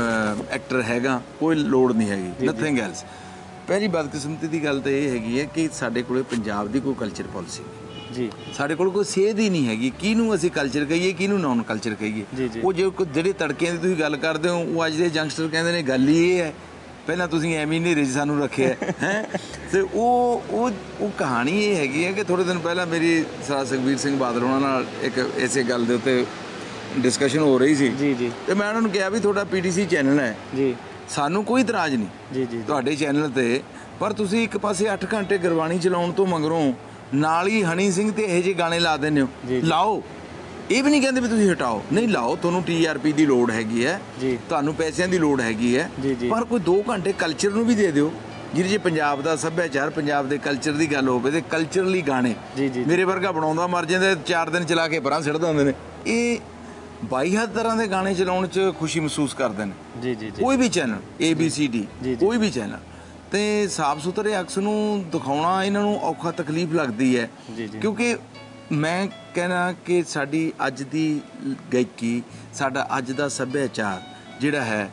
ਐਕਟਰ ਹੈਗਾ, ਕੋਈ ਲੋੜ ਨਹੀਂ ਹੈਗੀ, ਨਥਿੰਗ ਐਲਸ। ਪਹਿਲੀ ਬਦਕਿਸਮਤੀ ਦੀ ਗੱਲ ਤਾਂ ਇਹ ਹੈਗੀ ਹੈ ਕਿ ਸਾਡੇ ਕੋਲ ਪੰਜਾਬ ਦੀ ਕੋਈ ਕਲਚਰ ਪਾਲਿਸੀ ਜੀ, ਸਾਡੇ ਕੋਲ ਕੋਈ ਸੇਧ ਹੀ ਨਹੀਂ ਹੈਗੀ। ਕਿਹਨੂੰ ਅਸੀਂ ਕਲਚਰ ਕਹੀਏ, ਕਿਹਨੂੰ ਨੌਨ ਕਲਚਰ ਕਹੀਏ। ਉਹ ਜੇ ਜਿਹੜੇ ਤੜਕਿਆਂ ਦੀ ਤੁਸੀਂ ਗੱਲ ਕਰਦੇ ਹੋ, ਉਹ ਅੱਜ ਦੇ ਯੰਗਸਟਰ ਕਹਿੰਦੇ ਨੇ ਗੱਲ ਹੀ ਇਹ ਹੈ, ਪਹਿਲਾਂ ਤੁਸੀਂ ਐਵੇਂ ਨੇਰੇ 'ਚ ਸਾਨੂੰ ਰੱਖਿਆ ਹੈ। ਤੇ ਉਹ ਉਹ ਉਹ ਕਹਾਣੀ ਇਹ ਹੈਗੀ ਹੈ ਕਿ ਥੋੜ੍ਹੇ ਦਿਨ ਪਹਿਲਾਂ ਮੇਰੀ ਸਰਦਾਰ ਸੁਖਬੀਰ ਸਿੰਘ ਬਾਦਲ ਉਹਨਾਂ ਨਾਲ ਇੱਕ ਇਸੇ ਗੱਲ ਦੇ ਉੱਤੇ ਡਿਸਕਸ਼ਨ ਹੋ ਰਹੀ ਸੀ। ਜੀ ਜੀ। ਤੇ ਮੈਂ ਉਹਨਾਂ ਨੂੰ ਕਿਹਾ ਵੀ ਤੁਹਾਡਾ ਪੀ ਟੀ ਸੀ ਚੈਨਲ ਹੈ ਜੀ, ਸਾਨੂੰ ਕੋਈ ਇਤਰਾਜ਼ ਨਹੀਂ ਜੀ ਜੀ ਤੁਹਾਡੇ ਚੈਨਲ ਤੇ, ਪਰ ਤੁਸੀਂ ਇੱਕ ਪਾਸੇ ਅੱਠ ਘੰਟੇ ਗੁਰਬਾਣੀ ਚਲਾਉਣ ਤੋਂ ਮਗਰੋਂ ਨਾਲ ਹੀ ਹਨੀ ਸਿੰਘ ਤੇ ਇਹੋ ਜਿਹੇ ਗਾਣੇ ਲਾ ਦਿੰਦੇ ਹੋ। ਲਾਓ, ਇਹ ਵੀ ਨਹੀਂ ਕਹਿੰਦੇ ਵੀ ਤੁਸੀਂ ਹਟਾਓ, ਨਹੀਂ ਲਾਓ, ਤੁਹਾਨੂੰ ਟੀ ਆਰ ਪੀ ਦੀ ਲੋੜ ਹੈਗੀ ਹੈ, ਤੁਹਾਨੂੰ ਪੈਸਿਆਂ ਦੀ ਲੋੜ ਹੈਗੀ ਹੈ, ਪਰ ਕੋਈ ਦੋ ਘੰਟੇ ਕਲਚਰ ਨੂੰ ਵੀ ਦੇ ਦਿਓ ਜਿਹਦੇ 'ਚ ਪੰਜਾਬ ਦਾ ਸੱਭਿਆਚਾਰ, ਪੰਜਾਬ ਦੇ ਕਲਚਰ ਦੀ ਗੱਲ ਹੋਵੇ ਤੇ ਕਲਚਰਲੀ ਗਾਣੇ। ਮੇਰੇ ਵਰਗਾ ਬਣਾਉਂਦਾ ਮਰ ਜਾਂਦਾ, ਚਾਰ ਦਿਨ ਚਲਾ ਕੇ ਪਰਾਂ ਸਿੱਟ ਦਿੰਦੇ ਨੇ। ਇਹ ਬਾਈ ਹੱਦ ਤਰ੍ਹਾਂ ਦੇ ਗਾਣੇ ਚਲਾਉਣ 'ਚ ਖੁਸ਼ੀ ਮਹਿਸੂਸ ਕਰਦੇ ਨੇ ਕੋਈ ਵੀ channel, A B C D, ਕੋਈ ਵੀ ਚੈਨਲ। ਤੇ ਸਾਫ ਸੁਥਰੇ ਅਕਸ ਨੂੰ ਦਿਖਾਉਣਾ ਇਹਨਾਂ ਨੂੰ ਔਖਾ ਤਕਲੀਫ ਲੱਗਦੀ ਹੈ, ਕਿਉਂਕਿ ਮੈਂ ਕਹਿਣਾ ਕਿ ਸਾਡੀ ਅੱਜ ਦੀ ਗਾਇਕੀ, ਸਾਡਾ ਅੱਜ ਦਾ ਸੱਭਿਆਚਾਰ ਜਿਹੜਾ ਹੈ,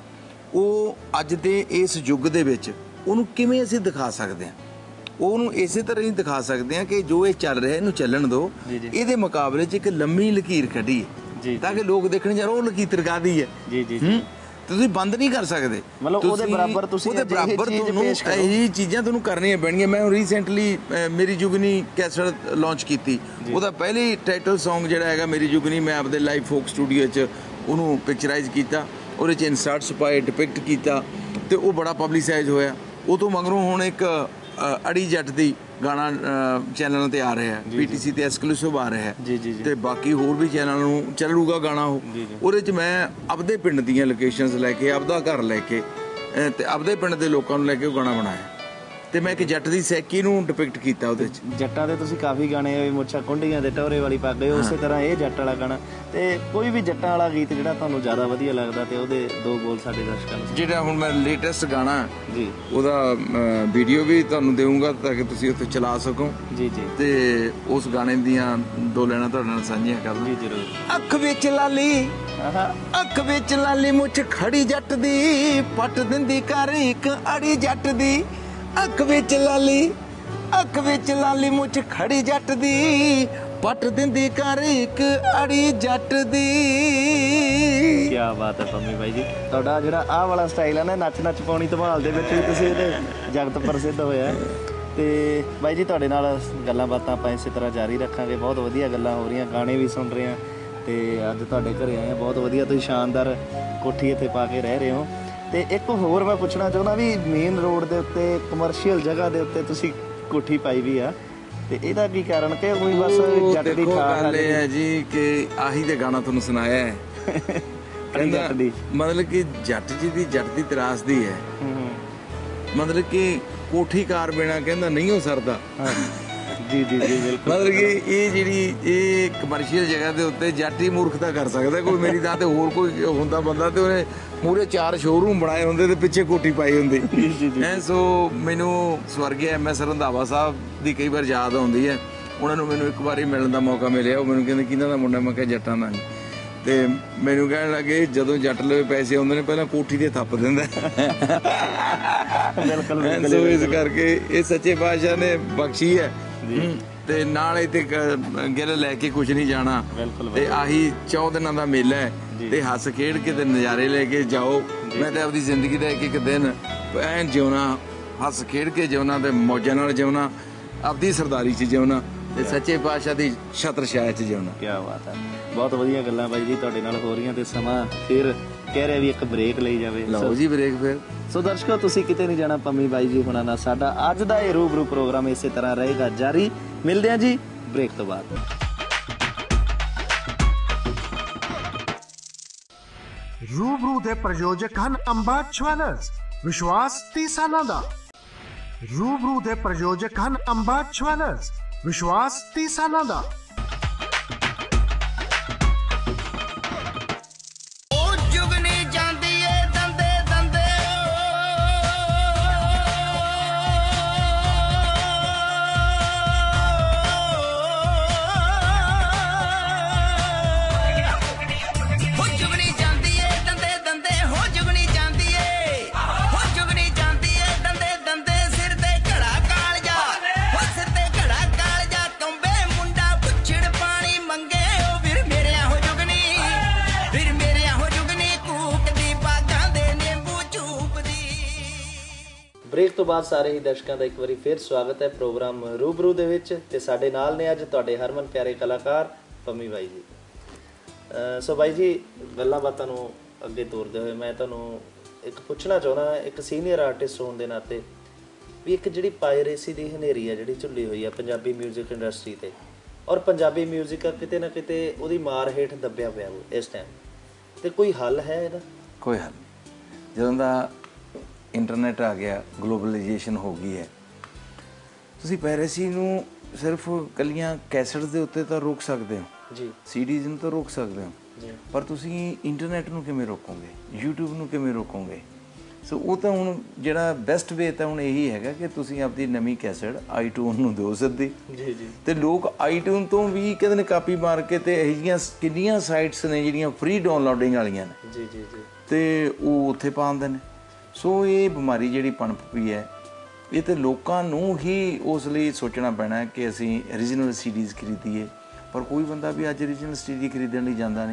ਉਹ ਅੱਜ ਦੇ ਇਸ ਯੁੱਗ ਦੇ ਵਿੱਚ ਉਹਨੂੰ ਕਿਵੇਂ ਅਸੀਂ ਦਿਖਾ ਸਕਦੇ ਹਾਂ। ਉਹਨੂੰ ਇਸੇ ਤਰ੍ਹਾਂ ਹੀ ਦਿਖਾ ਸਕਦੇ ਹਾਂ ਕਿ ਜੋ ਇਹ ਚੱਲ ਰਿਹਾ ਇਹਨੂੰ ਚੱਲਣ ਦਿਓ, ਇਹਦੇ ਮੁਕਾਬਲੇ 'ਚ ਇੱਕ ਲੰਮੀ ਲਕੀਰ ਕੱਢੀਏ ਤਾਂ ਕਿ ਲੋਕ ਦੇਖਣ ਯਾਰ ਉਹ ਲਕੀਰ ਕਾਹਦੀ ਹੈ। ਤੁਸੀਂ ਬੰਦ ਨਹੀਂ ਕਰ ਸਕਦੇ। ਮਤਲਬ ਉਹਦੇ ਬਰਾਬਰ ਤੁਸੀਂ ਉਹਦੇ ਅਜਿਹੀ ਬਰਾਬਰ ਚੀਜ਼ ਤੁਹਾਨੂੰ ਪੇਸ਼ ਕਰੋ। ਇਹ ਚੀਜ਼ਾਂ ਤੁਹਾਨੂੰ ਕਰਨੀਆਂ ਪੈਣਗੀਆਂ। ਮੈਂ ਰੀਸੈਂਟਲੀ ਮੇਰੀ ਜੁਗਨੀ ਕੈਸਟ ਲਾਂਚ ਕੀਤੀ। ਉਹਦਾ ਪਹਿਲੀ ਟਾਈਟਲ Song ਜਿਹੜਾ ਹੈਗਾ ਮੇਰੀ ਜੁਗਨੀ, ਮੈਂ ਆਪਦੇ ਲਾਈਵ ਫੋਕ ਸਟੂਡੀਓ 'ਚ ਉਹਨੂੰ ਪਿਕਚਰਾਈਜ਼ ਕੀਤਾ, ਉਹਦੇ 'ਚ ਇਨਸਰਟਸ ਪਾਏ, ਡਿਪਿਕਟ ਕੀਤਾ ਤੇ ਉਹ ਬੜਾ ਪਬਲਿਸਾਈਜ਼ ਹੋਇਆ। ਉਹ ਤੋਂ ਮਗਰੋਂ ਹੁਣ ਇੱਕ ਅੜੀ ਜੱਟ ਦੀ ਗਾਣਾ ਚੈਨਲ ਤੇ ਆ ਰਿਹਾ, ਪੀਟੀਸੀ ਤੇ ਐਕਸਕਲੂਸਿਵ ਆ ਰਿਹਾ ਜੀ ਜੀ ਜੀ ਤੇ ਬਾਕੀ ਹੋਰ ਵੀ ਚੈਨਲ ਨੂੰ ਚੱਲੂਗਾ ਗਾਣਾ ਉਹ। ਉਹਦੇ 'ਚ ਮੈਂ ਆਪਦੇ ਪਿੰਡ ਦੀਆਂ ਲੋਕੇਸ਼ਨਸ ਲੈ ਕੇ, ਆਪਦਾ ਘਰ ਲੈ ਕੇ ਅਹ ਤੇ ਆਪਦੇ ਪਿੰਡ ਦੇ ਲੋਕਾਂ ਨੂੰ ਲੈ ਕੇ ਉਹ ਗਾਣਾ ਬਣਾਇਆ ਤੇ ਮੈਂ ਇੱਕ ਜੱਟ ਦੀ ਸੈਕੀ ਨੂੰ ਡਿਪਿਕਟ ਕੀਤਾ ਉਹਦੇ 'ਚ। ਜੱਟਾਂ ਦੇ ਤੁਸੀਂ ਕਾਫੀ ਗਾਣੇ, ਮੁੱਛਾਂ ਕੁੰਡੀਆਂ ਦੇ ਟੋਰੇ ਵਾਲੀ ਪੱਗ, ਉਸੇ ਤਰ੍ਹਾਂ ਇਹ ਜੱਟ ਵਾਲਾ ਗਾਣਾ। ਤੇ ਕੋਈ ਵੀ ਜੱਟਾਂ ਵਾਲਾ ਗੀਤ ਜਿਹੜਾ ਤੁਹਾਨੂੰ ਜ਼ਿਆਦਾ ਵਧੀਆ ਲੱਗਦਾ ਤੇ ਉਹਦੇ ਦੋ ਬੋਲ ਸਾਡੇ ਦਰਸ਼ਕਾਂ ਨੂੰ। ਜਿਹੜਾ ਹੁਣ ਮੈਂ ਲੇਟੈਸਟ ਗਾਣਾ ਜੀ ਉਹਦਾ ਵੀਡੀਓ ਵੀ ਤੁਹਾਨੂੰ ਦੇਵਾਂਗਾ ਤਾਂ ਕਿ ਤੁਸੀਂ ਉੱਥੇ ਚਲਾ ਸਕੋ ਜੀ ਜੀ ਤੇ ਉਸ ਗਾਣੇ ਦੀਆਂ ਦੋ ਲੈਣਾ ਤੁਹਾਡੇ ਨਾਲ ਸਾਂਝੀਆਂ ਕਰ ਲਵਾਂ। ਜੀ ਜ਼ਰੂਰ। ਅੱਖ ਵਿੱਚ ਲਾਲੀ, ਅੱਖ ਵਿੱਚ ਲਾਲੀ ਮੁੱਛ ਖੜੀ ਜੱਟ ਦੀ, ਪੱਟ ਦਿੰਦੀ ਕਰ ਇੱਕ ਅੜੀ ਜੱਟ ਦੀ। ਅੱਖ ਵਿੱਚ ਲਾਲੀ, ਅੱਖ ਵਿੱਚ ਲਾਲੀ ਮੁੱਛ ਖੜੀ ਜੱਟ ਦੀ, ਪੱਟ ਦਿੰਦੀ ਕਰ ਇੱਕ ਅੜੀ ਜੱਟ ਦੀ। ਕੀ ਬਾਤ ਹੈ ਪੰਮੀ ਬਾਈ ਜੀ, ਤੁਹਾਡਾ ਜਿਹੜਾ ਆਹ ਵਾਲਾ ਸਟਾਈਲ ਹੈ ਨਾ, ਨੱਚ ਨੱਚ ਪਾਉਣੀ ਧਮਾਲ ਦੇ ਵਿੱਚ ਵੀ ਤੁਸੀਂ ਇਹਦੇ ਜਗਤ ਪ੍ਰਸਿੱਧ ਹੋਇਆ। ਤੇ ਬਾਈ ਜੀ ਤੁਹਾਡੇ ਨਾਲ ਗੱਲਾਂ ਬਾਤਾਂ ਆਪਾਂ ਇਸੇ ਤਰ੍ਹਾਂ ਜਾਰੀ ਰੱਖਾਂਗੇ। ਬਹੁਤ ਵਧੀਆ ਗੱਲਾਂ ਹੋ ਰਹੀਆਂ, ਗਾਣੇ ਵੀ ਸੁਣ ਰਹੇ ਹਾਂ ਤੇ ਅੱਜ ਤੁਹਾਡੇ ਘਰੇ ਆਏ ਹਾਂ। ਬਹੁਤ ਵਧੀਆ, ਤੁਸੀਂ ਸ਼ਾਨਦਾਰ ਕੋਠੀ ਇੱਥੇ ਪਾ ਕੇ ਰਹਿ ਰਹੇ ਹੋ। ਤੇ ਇੱਕ ਹੋਰ ਮੈਂ ਪੁੱਛਣਾ ਚਾਹੁੰਦਾ ਵੀ ਮੇਨ ਰੋਡ ਦੇ ਉੱਤੇ ਕਮਰਸ਼ੀਅਲ ਜਗ੍ਹਾ ਦੇ ਉੱਤੇ ਤੁਸੀਂ ਕੋਠੀ ਪਾਈ ਵੀ ਆ, ਤੇ ਇਹਦਾ ਕੀ ਕਾਰਨ ਕਿ ਉਹੀ ਬਸ ਜੱਟ ਦੀ ਦੇਖੋ ਠਾਠ ਗੱਲ ਇਹ ਹੈ ਜੀ ਕਿ ਆਹੀ ਤੇ ਗਾਣਾ ਤੁਹਾਨੂੰ ਸੁਣਾਇਆ ਹੈ ਕਹਿੰਦਾ ਜੱਟ ਦੀ। ਮਤਲਬ ਕਿ ਜੱਟ ਜੀ ਦੀ ਜੱਟ ਦੀ ਤਰਾਸਦੀ ਹੈ। ਹੂੰ ਹੂੰ ਮਤਲਬ ਕਿ ਕੋਠੀ ਕਾਰ ਬਿਨਾ ਕਹਿੰਦਾ ਨਹੀਂ ਹੋ ਸਰਦਾ। ਜੀ ਜੀ ਜੀ ਬਿਲਕੁਲ। ਮਤਲਬ ਕਿ ਇਹ ਜਿਹੜੀ ਇਹ ਕਮਰਸ਼ੀਅਲ ਜਗ੍ਹਾ ਦੇ ਉੱਤੇ ਜੱਟ ਹੀ ਮੂਰਖਤਾ ਕਰ ਸਕਦਾ। ਕੋਈ ਮੇਰੀ ਥਾਂ ਤੇ ਹੋਰ ਕੋਈ ਹੁੰਦਾ ਬੰਦਾ ਤੇ ਉਹਨੇ ਮੂਹਰੇ ਚਾਰ ਸ਼ੋਰੂਮ ਬਣਾਏ ਹੁੰਦੇ ਤੇ ਪਿੱਛੇ ਕੋਠੀ ਪਾਈ ਹੁੰਦੀ ਐ। ਸੋ ਮੈਨੂੰ ਸਵਰਗੀ ਐਮ ਐਸ ਰੰਧਾਵਾ ਸਾਹਿਬ ਦੀ ਕਈ ਵਾਰ ਯਾਦ ਆਉਂਦੀ ਹੈ। ਉਹਨਾਂ ਨੂੰ ਮੈਨੂੰ ਇੱਕ ਵਾਰੀ ਮਿਲਣ ਦਾ ਮੌਕਾ ਮਿਲਿਆ। ਉਹ ਮੈਨੂੰ ਕਹਿੰਦੇ ਕਿਹਨਾਂ ਦਾ ਮੁੰਡਾ? ਮੈਂ ਕਿਹਾ ਜੱਟਾਂ ਦਾ। ਤੇ ਮੈਨੂੰ ਕਹਿਣ ਲੱਗੇ ਜਦੋਂ ਜੱਟ ਲਵੇ ਪੈਸੇ ਆਉਂਦੇ ਨੇ ਪਹਿਲਾਂ ਕੋਠੀ ਤੇ ਥੱਪ ਦਿੰਦਾ। ਬਿਲਕੁਲ ਸੋ ਇਸ ਕਰਕੇ ਇਹ ਸੱਚੇ ਪਾਤਸ਼ਾਹ ਨੇ ਬਖਸ਼ੀ ਹੈ ਤੇ ਨਾਲ ਇਹ ਤੇ ਗਿਲ ਲੈ ਕੇ ਕੁਝ ਨਹੀਂ ਜਾਣਾ। ਤੇ ਆਹੀ ਚੌ ਦਿਨਾਂ ਦਾ ਮੇਲਾ ਹੈ ਤੇ ਹੱਸ ਖੇਡ ਕੇ ਤੇ ਨਜ਼ਾਰੇ ਲੈ ਕੇ ਜਾਓ। ਮੈਂ ਤਾਂ ਆਪਦੀ ਜ਼ਿੰਦਗੀ ਦਾ ਇੱਕ ਇੱਕ ਦਿਨ ਐਨ ਜਿਉਣਾ, ਹੱਸ ਖੇਡ ਕੇ ਜਿਉਣਾ ਤੇ ਮੌਜਾਂ ਨਾਲ ਜਿਉਣਾ, ਆਪਦੀ ਸਰਦਾਰੀ 'ਚ ਜਿਉਣਾ ਤੇ ਸੱਚੇ ਪਾਤਸ਼ਾਹ ਦੀ ਛਤਰ ਛਾਇਆ 'ਚ ਜਿਉਣਾ। ਕੀ ਬਾਤ ਹੈ, ਬਹੁਤ ਵਧੀਆ ਗੱਲਾਂ ਬਾਈ ਜੀ ਤੁਹਾਡੇ ਨਾਲ ਹੋ ਰਹੀਆਂ ਤੇ ਸਮਾਂ ਫਿਰ ਕਹਿ ਰਿਹਾ ਵੀ ਇੱਕ ਬ੍ਰੇਕ ਲਈ ਜਾਵੇ। ਲਓ ਜੀ ਬ੍ਰੇਕ ਫਿਰ। ਸੋ ਦਰਸ਼ਕੋ ਤੁਸੀਂ ਕਿਤੇ ਨਹੀਂ ਜਾਣਾ, ਪੰਮੀ ਬਾਈ ਜੀ ਹੁਣਾਂ ਨਾਲ ਸਾਡਾ ਅੱਜ ਦਾ ਇਹ ਰੂਬਰੂ ਪ੍ਰੋਗਰਾਮ ਇਸੇ ਤਰ੍ਹਾਂ ਰਹੇਗਾ ਜਾਰੀ। ਮਿਲਦੇ ਹਾਂ ਜੀ ਬ੍ਰੇਕ ਤੋਂ ਬਾਅਦ। रूबरू दे प्रयोजक हैं अंबा ज्वैलर्स, विश्वास तीस सालां दा। रूबरू दे प्रयोजक हैं अंबा ज्वैलर्स, विश्वास तीस सालां दा। ਉਹ ਜੁਗਨੀ ਜਾਂਦੀ ਏ ਦੰਦੇ ਦੰਦੇ ਹੋ ਜੁਗਨੀ ਜਾਂਦੀ ਏ ਦੰਦੇ ਦੰਦੇ ਹੋ ਜੁਗਨੀ ਜਾਂਦੀ ਏ ਹੋ ਜੁਗਨੀ ਜਾਂਦੀ ਏ ਦੰਦੇ ਦੰਦੇ ਸਿਰ ਤੇ ਘੜਾ ਕਾਲਜਾ ਹੋ ਸਿਰ ਤੇ ਘੜਾ ਕਾਲਜਾ ਕੰਬੇ ਮੁੰਡਾ ਪੁੱਛੜ ਪਾਣੀ ਮੰਗੇ ਉਹ ਵੀਰ ਮੇਰਿਆ ਹੋ ਜੁਗਨੀ ਵੀਰ ਮੇਰਿਆ ਹੋ ਜੁਗਨੀ ਕੂਕਦੀ ਬਾਗਾਂ ਦੇ ਨਿੰਬੂ ਚੂਪਦੀ। ਬ੍ਰੇਕ ਤੋਂ ਬਾਅਦ ਸਾਰੇ ਹੀ ਦਰਸ਼ਕਾਂ ਦਾ ਇੱਕ ਵਾਰੀ ਫਿਰ ਸਵਾਗਤ ਹੈ ਪ੍ਰੋਗਰਾਮ ਰੂਬਰੂ ਦੇ ਵਿੱਚ ਤੇ ਸਾਡੇ ਨਾਲ ਨੇ ਅੱਜ ਤੁਹਾਡੇ ਹਰਮਨ ਪਿਆਰੇ ਕਲਾਕਾਰ ਪੰਮੀ ਬਾਈ ਜੀ। ਅਹ ਸੋ ਬਾਈ ਜੀ ਗੱਲਾਂ ਬਾਤਾਂ ਨੂੰ ਅੱਗੇ ਤੋਰਦੇ ਹੋਏ ਮੈਂ ਤੁਹਾਨੂੰ ਇੱਕ ਪੁੱਛਣਾ ਚਾਹੁੰਦਾ, ਇੱਕ ਸੀਨੀਅਰ ਆਰਟਿਸਟ ਹੋਣ ਦੇ ਨਾਤੇ ਵੀ ਇੱਕ ਜਿਹੜੀ ਪਾਇਰੇਸੀ ਦੀ ਹਨੇਰੀ ਹੈ ਜਿਹੜੀ ਝੁੱਲੀ ਹੋਈ ਹੈ ਪੰਜਾਬੀ 뮤직 ਇੰਡਸਟਰੀ ਤੇ, ਔਰ ਪੰਜਾਬੀ 뮤직 ਕਿਤੇ ਨਾ ਕਿਤੇ ਉਹਦੀ ਮਾਰ ਹੇਠ ਦੱਬਿਆ ਪਿਆ ਉਹ ਇਸ ਟਾਈਮ, ਤੇ ਕੋਈ ਹੱਲ ਹੈ ਇਹਦਾ? ਕੋਈ ਹੱਲ ਜਦੋਂ ਦਾ ਇੰਟਰਨੈਟ ਆ ਗਿਆ, ਗਲੋਬਲਾਈਜੇਸ਼ਨ ਹੋ ਗਈ ਹੈ, ਤੁਸੀਂ ਪਾਇਰੇਸੀ ਨੂੰ ਸਿਰਫ ਕੱਲੀਆਂ ਕੈਸਟਸ ਦੇ ਉੱਤੇ ਤਾਂ ਰੋਕ ਸਕਦੇ ਹੋ ਜੀ, ਸੀਡੀਜ਼ ਨੂੰ ਤਾਂ ਰੋਕ ਸਕਦੇ ਹੋ, ਪਰ ਤੁਸੀਂ ਇੰਟਰਨੈਟ ਨੂੰ ਕਿਵੇਂ ਰੋਕੋਗੇ? ਯੂਟਿਊਬ ਨੂੰ ਕਿਵੇਂ ਰੋਕੋਗੇ? ਸੋ ਉਹ ਤਾਂ ਹੁਣ ਜਿਹੜਾ ਬੈਸਟ ਵੇ ਤਾਂ ਹੁਣ ਇਹੀ ਹੈਗਾ ਕਿ ਤੁਸੀਂ ਆਪਦੀ ਨਵੀਂ ਕੈਸਟ ਆਈਟਿਊਨ ਨੂੰ ਦਿਓ ਸਿੱਧੀ ਜੀ ਜੀ, ਤੇ ਲੋਕ ਆਈਟਿਊਨ ਤੋਂ ਵੀ ਕਹਿੰਦੇ ਨੇ ਕਾਪੀ ਮਾਰ ਕੇ ਤੇ ਇਹੋ ਜਿਹੀਆਂ ਕਿੰਨੀਆਂ ਸਾਈਟਸ ਨੇ ਜਿਹੜੀਆਂ ਫ੍ਰੀ ਡਾਊਨਲੋਡਿੰਗ ਵਾਲੀਆਂ ਨੇ ਜੀ ਜੀ ਜੀ, ਤੇ ਉਹ ਉੱਥੇ ਪਾਉਂਦੇ ਨੇ। ਸੋ ਇਹ ਬਿਮਾਰੀ ਜਿਹੜੀ ਪਣਪ ਪਈ ਹੈ ਇਹ ਤੇ ਲੋਕਾਂ ਨੂੰ ਹੀ ਉਸ ਲਈ ਸੋਚਣਾ ਪੈਣਾ ਕਿ ਅਸੀਂ ਓਰੀਜਨਲ ਸੀਡੀਜ਼ ਖਰੀਦੀਏ, ਪਰ ਕੋਈ ਬੰਦਾ ਵੀ ਅੱਜ ਓਰੀਜਨਲ ਸੀਡੀ ਖਰੀਦਣ ਲਈ ਜਾਂਦਾ ਨਹੀਂ।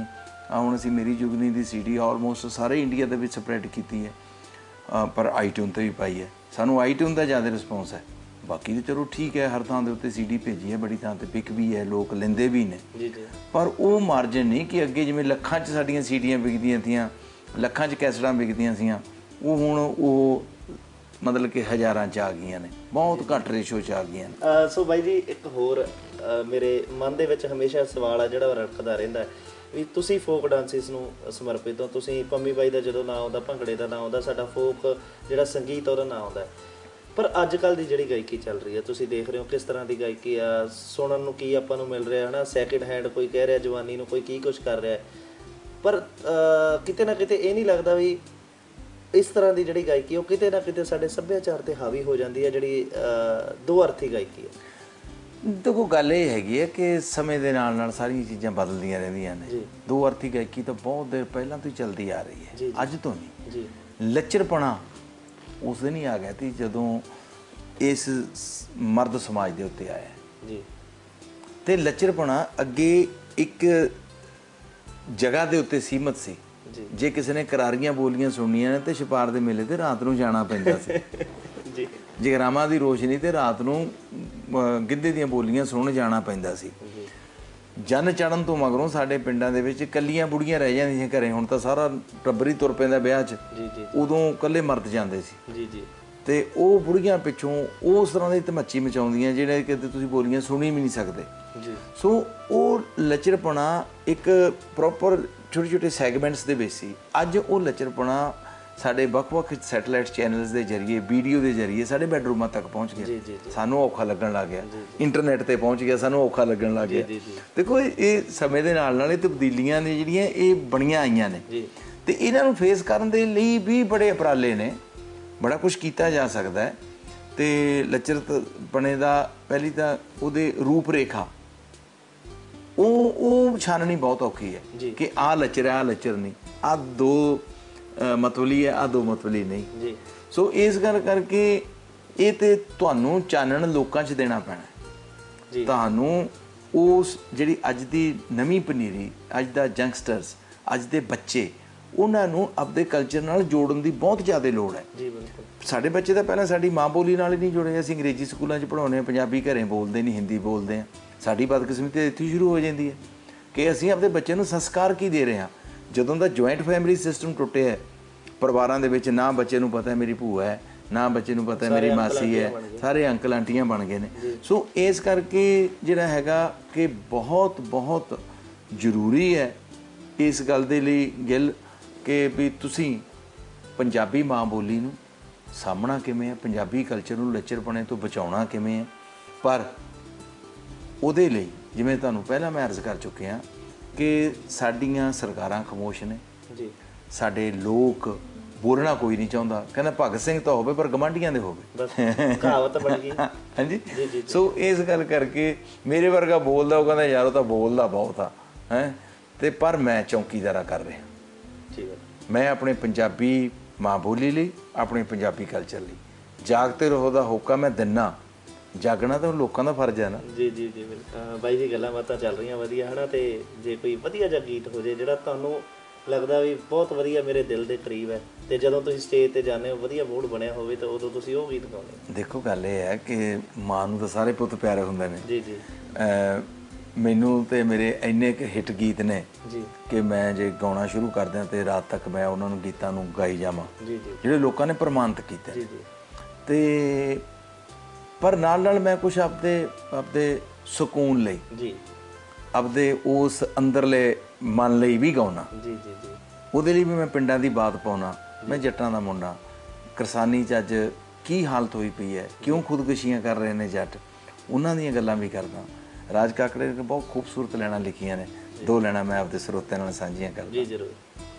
ਆ ਹੁਣ ਅਸੀਂ ਮੇਰੀ ਜੁਗਨੀ ਦੀ ਸੀ ਡੀ ਆਲਮੋਸਟ ਸਾਰੇ ਇੰਡੀਆ ਦੇ ਵਿੱਚ ਸਪਰੈਡ ਕੀਤੀ ਹੈ, ਪਰ ਆਈਟਿਊਨ 'ਤੇ ਵੀ ਪਾਈ ਹੈ। ਸਾਨੂੰ ਆਈਟਿਊਨ ਦਾ ਜ਼ਿਆਦਾ ਰਿਸਪੌਂਸ ਹੈ, ਬਾਕੀ ਤਾਂ ਚਲੋ ਠੀਕ ਹੈ, ਹਰ ਥਾਂ ਦੇ ਉੱਤੇ ਸੀ ਡੀ ਭੇਜੀ ਹੈ, ਬੜੀ ਥਾਂ 'ਤੇ ਵਿਕ ਵੀ ਹੈ, ਲੋਕ ਲੈਂਦੇ ਵੀ ਨੇ, ਪਰ ਉਹ ਮਾਰਜਨ ਨਹੀਂ ਕਿ ਅੱਗੇ ਜਿਵੇਂ ਲੱਖਾਂ 'ਚ ਸਾਡੀਆਂ ਸੀਡੀਆਂ ਵਿਕਦੀਆਂ ਤੀਆਂ, ਲੱਖਾਂ 'ਚ ਕੈਸਟਾਂ ਵਿਕਦੀਆਂ ਸੀਆਂ, ਉਹ ਹੁਣ ਉਹ ਮਤਲਬ ਕਿ ਹਜ਼ਾਰਾਂ 'ਚ ਆ ਗਈਆਂ ਨੇ, ਬਹੁਤ ਘੱਟ ਰੇਸ਼ੋ 'ਚ ਆ ਗਈਆਂ ਨੇ। ਸੋ ਬਾਈ ਜੀ ਇੱਕ ਹੋਰ ਮੇਰੇ ਮਨ ਦੇ ਵਿੱਚ ਹਮੇਸ਼ਾ ਸਵਾਲ ਆ ਜਿਹੜਾ ਰੜਕਦਾ ਰਹਿੰਦਾ ਵੀ ਤੁਸੀਂ ਫੋਕ ਡਾਂਸਿਸ ਨੂੰ ਸਮਰਪਿਤ ਹੋ। ਤੁਸੀਂ ਪੰਮੀ ਬਾਈ ਦਾ ਜਦੋਂ ਨਾਂ ਆਉਂਦਾ, ਭੰਗੜੇ ਦਾ ਨਾਂ ਆਉਂਦਾ, ਸਾਡਾ ਫੋਕ ਜਿਹੜਾ ਸੰਗੀਤ ਉਹਦਾ ਨਾਂ ਆਉਂਦਾ, ਪਰ ਅੱਜ ਕੱਲ੍ਹ ਦੀ ਜਿਹੜੀ ਗਾਇਕੀ ਚੱਲ ਰਹੀ ਹੈ ਤੁਸੀਂ ਦੇਖ ਰਹੇ ਹੋ ਕਿਸ ਤਰ੍ਹਾਂ ਦੀ ਗਾਇਕੀ ਆ, ਸੁਣਨ ਨੂੰ ਕੀ ਆਪਾਂ ਨੂੰ ਮਿਲ ਰਿਹਾ ਹੈ ਨਾ, ਸੈਕਿੰਡ ਹੈਂਡ ਕੋਈ ਕਹਿ ਰਿਹਾ ਜਵਾਨੀ ਨੂੰ, ਕੋਈ ਕੀ ਕੁਛ ਕਰ ਰਿਹਾ, ਪਰ ਕਿਤੇ ਨਾ ਕਿਤੇ ਇਹ ਨਹੀਂ ਲੱਗਦਾ ਵੀ ਇਸ ਤਰ੍ਹਾਂ ਦੀ ਜਿਹੜੀ ਗਾਇਕੀ ਉਹ ਕਿਤੇ ਨਾ ਕਿਤੇ ਸਾਡੇ ਸੱਭਿਆਚਾਰ 'ਤੇ ਹਾਵੀ ਹੋ ਜਾਂਦੀ ਹੈ, ਜਿਹੜੀ ਦੋ ਅਰਥੀ ਗਾਇਕੀ ਹੈ। ਦੇਖੋ ਗੱਲ ਇਹ ਹੈਗੀ ਹੈ ਕਿ ਸਮੇਂ ਦੇ ਨਾਲ ਨਾਲ ਸਾਰੀਆਂ ਚੀਜ਼ਾਂ ਬਦਲਦੀਆਂ ਰਹਿੰਦੀਆਂ ਨੇ। ਦੋ ਅਰਥੀ ਗਾਇਕੀ ਤਾਂ ਬਹੁਤ ਦੇਰ ਪਹਿਲਾਂ ਤੋਂ ਹੀ ਚੱਲਦੀ ਆ ਰਹੀ ਹੈ, ਅੱਜ ਤੋਂ ਨਹੀਂ। ਜੀ ਲੱਚਰਪਣਾ ਉਸ ਦਿਨ ਹੀ ਆ ਗਿਆ ਸੀ ਜਦੋਂ ਇਸ ਮਰਦ ਸਮਾਜ ਦੇ ਉੱਤੇ ਆਇਆ ਜੀ, ਤੇ ਲੱਚਰਪਣਾ ਅੱਗੇ ਇੱਕ ਜਗ੍ਹਾ ਦੇ ਉੱਤੇ ਸੀਮਤ ਸੀ। ਜੇ ਕਿਸੇ ਨੇ ਕਰਾਰੀਆਂ ਬੋਲੀਆਂ ਸੁਣਨੀਆਂ ਨੇ ਤੇ ਛਪਾਰ ਦੇ ਮੇਲੇ ਤੇ ਰਾਤ ਨੂੰ ਜਾਣਾ ਪੈਂਦਾ ਸੀ ਜੀ, ਜਗਰਾਵਾਂ ਦੀ ਰੋਸ਼ਨੀ ਤੇ ਰਾਤ ਨੂੰ ਗਿੱਧੇ ਦੀਆਂ ਬੋਲੀਆਂ ਸੁਣਨ ਜਾਣਾ ਪੈਂਦਾ ਸੀ। ਜਨ ਚੜਨ ਤੋਂ ਮਗਰੋਂ ਸਾਡੇ ਪਿੰਡਾਂ ਦੇ ਵਿੱਚ ਕੱਲੀਆਂ ਬੁੜੀਆਂ ਰਹਿ ਜਾਂਦੀਆਂ ਘਰੇ, ਹੁਣ ਤਾਂ ਸਾਰਾ ਟੱਬਰ ਹੀ ਤੁਰ ਪੈਂਦਾ ਵਿਆਹ 'ਚ, ਉਦੋਂ ਕੱਲੇ ਮਰਦ ਜਾਂਦੇ ਸੀ ਜੀ ਜੀ, ਤੇ ਉਹ ਬੁੜੀਆਂ ਪਿੱਛੋਂ ਉਸ ਤਰ੍ਹਾਂ ਦੀ ਧਮੱਚੀ ਮਚਾਉਂਦੀਆਂ ਜਿਹੜੇ ਕਿਤੇ ਤੁਸੀਂ ਬੋਲੀਆਂ ਸੁਣੀ ਵੀ ਨਹੀਂ ਸਕਦੇ ਜੀ। ਸੋ ਉਹ ਲੱਚਰਪਣਾ ਇੱਕ ਪ੍ਰੋਪਰ ਛੋਟੇ ਛੋਟੇ ਸੈਗਮੈਂਟਸ ਦੇ ਵਿੱਚ ਸੀ। ਅੱਜ ਉਹ ਲੱਚਰਪਣਾ ਸਾਡੇ ਵੱਖ-ਵੱਖ ਸੈਟੇਲਾਈਟ ਚੈਨਲਸ ਦੇ ਜ਼ਰੀਏ, ਵੀਡੀਓ ਦੇ ਜ਼ਰੀਏ ਸਾਡੇ ਬੈਡਰੂਮਾਂ ਤੱਕ ਪਹੁੰਚ ਗਿਆ, ਸਾਨੂੰ ਔਖਾ ਲੱਗਣ ਲੱਗ ਗਿਆ, ਇੰਟਰਨੈਟ ਤੇ ਪਹੁੰਚ ਗਿਆ, ਸਾਨੂੰ ਔਖਾ ਲੱਗਣ ਲੱਗ ਗਿਆ। ਦੇਖੋ ਇਹ ਸਮੇਂ ਦੇ ਨਾਲ ਨਾਲ ਇਹ ਤਬਦੀਲੀਆਂ ਨੇ ਜਿਹੜੀਆਂ ਇਹ ਬਣੀਆਂ ਆਈਆਂ ਨੇ, ਤੇ ਇਹਨਾਂ ਨੂੰ ਫੇਸ ਕਰਨ ਦੇ ਲਈ ਵੀ ਬੜੇ ਉਪਰਾਲੇ ਨੇ, ਬੜਾ ਕੁਛ ਕੀਤਾ ਜਾ ਸਕਦਾ ਹੈ। ਤੇ ਲੱਚਰਪਣੇ ਦਾ ਪਹਿਲੀ ਤਾਂ ਉਹਦੇ ਰੂਪ ਰੇਖਾ ਉਹ ਉਹ ਛਾਨਣੀ ਬਹੁਤ ਔਖੀ ਹੈ ਕਿ ਆਹ ਲੱਚਰ ਹੈ, ਆਹ ਲੱਚਰ ਨਹੀਂ, ਆਹ ਦੋ ਮਤਵਲੀ ਹੈ, ਆਹ ਦੋ ਮਤਵਲੀ ਨਹੀਂ ਜੀ। ਸੋ ਇਸ ਗੱਲ ਕਰਕੇ ਇਹ ਤੇ ਤੁਹਾਨੂੰ ਚਾਨਣ ਲੋਕਾਂ 'ਚ ਦੇਣਾ ਪੈਣਾ। ਤੁਹਾਨੂੰ ਉਸ ਜਿਹੜੀ ਅੱਜ ਦੀ ਨਵੀਂ ਪਨੀਰੀ, ਅੱਜ ਦਾ ਯੰਗਸਟਰਸ, ਅੱਜ ਦੇ ਬੱਚੇ, ਉਹਨਾਂ ਨੂੰ ਆਪਣੇ ਕਲਚਰ ਨਾਲ ਜੋੜਨ ਦੀ ਬਹੁਤ ਜ਼ਿਆਦਾ ਲੋੜ ਹੈ। ਸਾਡੇ ਬੱਚੇ ਤਾਂ ਪਹਿਲਾਂ ਸਾਡੀ ਮਾਂ ਬੋਲੀ ਨਾਲ ਹੀ ਨਹੀਂ ਜੁੜੇ, ਅਸੀਂ ਅੰਗਰੇਜ਼ੀ ਸਕੂਲਾਂ 'ਚ ਪੜ੍ਹਾਉਂਦੇ ਹਾਂ, ਪੰਜਾਬੀ ਘਰੇ ਬੋਲਦੇ ਨਹੀਂ, ਹਿੰਦੀ ਬੋਲਦੇ ਹਾਂ। ਸਾਡੀ ਬਦਕਿਸਮਤੀ ਤਾਂ ਇੱਥੇ ਸ਼ੁਰੂ ਹੋ ਜਾਂਦੀ ਹੈ ਕਿ ਅਸੀਂ ਆਪਣੇ ਬੱਚੇ ਨੂੰ ਸੰਸਕਾਰ ਕੀ ਦੇ ਰਹੇ ਹਾਂ। ਜਦੋਂ ਦਾ ਜੁਆਇੰਟ ਫੈਮਿਲੀ ਸਿਸਟਮ ਟੁੱਟਿਆ, ਪਰਿਵਾਰਾਂ ਦੇ ਵਿੱਚ ਨਾ ਬੱਚੇ ਨੂੰ ਪਤਾ ਮੇਰੀ ਭੂਆ ਹੈ, ਨਾ ਬੱਚੇ ਨੂੰ ਪਤਾ ਮੇਰੀ ਮਾਸੀ ਹੈ, ਸਾਰੇ ਅੰਕਲ ਆਂਟੀਆਂ ਬਣ ਗਏ ਨੇ। ਸੋ ਇਸ ਕਰਕੇ ਜਿਹੜਾ ਹੈਗਾ ਕਿ ਬਹੁਤ ਬਹੁਤ ਜ਼ਰੂਰੀ ਹੈ ਇਸ ਗੱਲ ਦੇ ਲਈ ਗਿੱਲ ਕਿ ਵੀ ਤੁਸੀਂ ਪੰਜਾਬੀ ਮਾਂ ਬੋਲੀ ਨੂੰ ਸਾਂਭਣਾ ਕਿਵੇਂ ਹੈ, ਪੰਜਾਬੀ ਕਲਚਰ ਨੂੰ ਲੱਚਰਪਣੇ ਤੋਂ ਬਚਾਉਣਾ ਕਿਵੇਂ ਹੈ। ਪਰ ਉਹਦੇ ਲਈ ਜਿਵੇਂ ਤੁਹਾਨੂੰ ਪਹਿਲਾਂ ਮੈਂ ਅਰਜ਼ ਕਰ ਚੁੱਕਿਆ ਕਿ ਸਾਡੀਆਂ ਸਰਕਾਰਾਂ ਖਾਮੋਸ਼ ਨੇ ਜੀ, ਸਾਡੇ ਲੋਕ ਬੋਲਣਾ ਕੋਈ ਨਹੀਂ ਚਾਹੁੰਦਾ, ਕਹਿੰਦਾ ਭਗਤ ਸਿੰਘ ਤਾਂ ਹੋਵੇ ਪਰ ਗਵਾਂਢੀਆਂ ਦੇ ਹੋਵੇ, ਕਹਾਵਤ ਬਣ ਗਈ। ਹਾਂਜੀ, ਸੋ ਇਸ ਗੱਲ ਕਰਕੇ ਮੇਰੇ ਵਰਗਾ ਬੋਲਦਾ, ਉਹ ਕਹਿੰਦਾ ਯਾਰ ਉਹ ਤਾਂ ਬੋਲਦਾ ਬਹੁਤ ਆ ਹੈ, ਤੇ ਪਰ ਮੈਂ ਚੌਂਕੀਦਾਰਾ ਕਰ ਰਿਹਾ। ਠੀਕ ਹੈ, ਮੈਂ ਆਪਣੇ ਪੰਜਾਬੀ ਮਾਂ ਬੋਲੀ ਲਈ, ਆਪਣੇ ਪੰਜਾਬੀ ਕਲਚਰ ਲਈ ਜਾਗਤੇ ਰਹੋ ਦਾ ਹੋਕਾ ਮੈਂ ਦਿੰਨਾ। ਜਾਗਣਾ ਤਾਂ ਲੋਕਾਂ ਦਾ ਫਰਜ਼ ਹੈ ਨਾ। ਜੀ ਜੀ ਜੀ ਬਾਈ ਜੀ, ਗੱਲਾਂ ਬਾਤਾਂ ਚੱਲ ਰਹੀਆਂ ਵਧੀਆ ਹੈ ਨਾ, ਤੇ ਜੇ ਕੋਈ ਵਧੀਆ ਜਿਹਾ ਗੀਤ ਹੋ ਜੇ ਜਿਹੜਾ ਤੁਹਾਨੂੰ ਲੱਗਦਾ ਵੀ ਬਹੁਤ ਵਧੀਆ ਮੇਰੇ ਦਿਲ ਦੇ ਕਰੀਬ ਹੈ, ਤੇ ਜਦੋਂ ਤੁਸੀਂ ਸਟੇਜ ਤੇ ਜਾਂਦੇ ਹੋ ਵਧੀਆ ਮੂਡ ਬਣਿਆ ਹੋਵੇ, ਤਾਂ ਉਦੋਂ ਤੁਸੀਂ ਉਹ ਗੀਤ ਗਾਉਂਦੇ ਹੋ। ਦੇਖੋ ਗੱਲ ਇਹ ਹੈ ਕਿ ਮਾਂ ਨੂੰ ਤਾਂ ਸਾਰੇ ਪੁੱਤ ਪਿਆਰੇ ਹੁੰਦੇ ਨੇ ਜੀ ਜੀ। ਮੈਨੂੰ ਤੇ ਮੇਰੇ ਇੰਨੇ ਕੁ ਹਿੱਟ ਗੀਤ ਨੇ ਜੀ ਕਿ ਮੈਂ ਜੇ ਗਾਉਣਾ ਸ਼ੁਰੂ ਕਰ ਦਿਆਂ ਤੇ ਰਾਤ ਤੱਕ ਮੈਂ ਉਹਨਾਂ ਨੂੰ ਗੀਤਾਂ ਨੂੰ ਗਾਈ ਜਾਵਾਂ ਜੀ ਜੀ, ਜਿਹੜੇ ਲੋਕਾਂ ਨੇ ਪ੍ਰਮਾਣਿਤ ਕੀਤਾ ਜੀ ਜੀ। ਤੇ ਪਰ ਨਾਲ ਨਾਲ ਮੈਂ ਕੁਛ ਆਪਦੇ ਆਪਦੇ ਸਕੂਨ ਲਈ ਜੀ, ਆਪਦੇ ਉਸ ਅੰਦਰਲੇ ਮਨ ਲਈ ਵੀ ਗਾਉਣਾ ਜੀ ਜੀ ਜੀ। ਉਹਦੇ ਲਈ ਵੀ ਮੈਂ ਪਿੰਡਾਂ ਦੀ ਬਾਤ ਪਾਉਣਾ। ਮੈਂ ਜੱਟਾਂ ਦਾ ਮੁੰਡਾ, ਕਿਰਸਾਨੀ 'ਚ ਅੱਜ ਕੀ ਹਾਲਤ ਹੋਈ ਪਈ ਹੈ, ਕਿਉਂ ਖੁਦਕੁਸ਼ੀਆਂ ਕਰ ਰਹੇ ਨੇ ਜੱਟ, ਉਹਨਾਂ ਦੀਆਂ ਗੱਲਾਂ ਵੀ ਕਰਦਾ। ਰਾਜ ਕਾਕੜੇ ਨੇ ਬਹੁਤ ਖੂਬਸੂਰਤ ਲੈਣਾ ਲਿਖੀਆਂ ਨੇ, ਦੋ ਲੈਣਾ ਮੈਂ ਆਪਦੇ ਸਰੋਤਿਆਂ ਨਾਲ ਸਾਂਝੀਆਂ ਕਰਦਾ ਜੀ ਜ਼ਰੂਰ।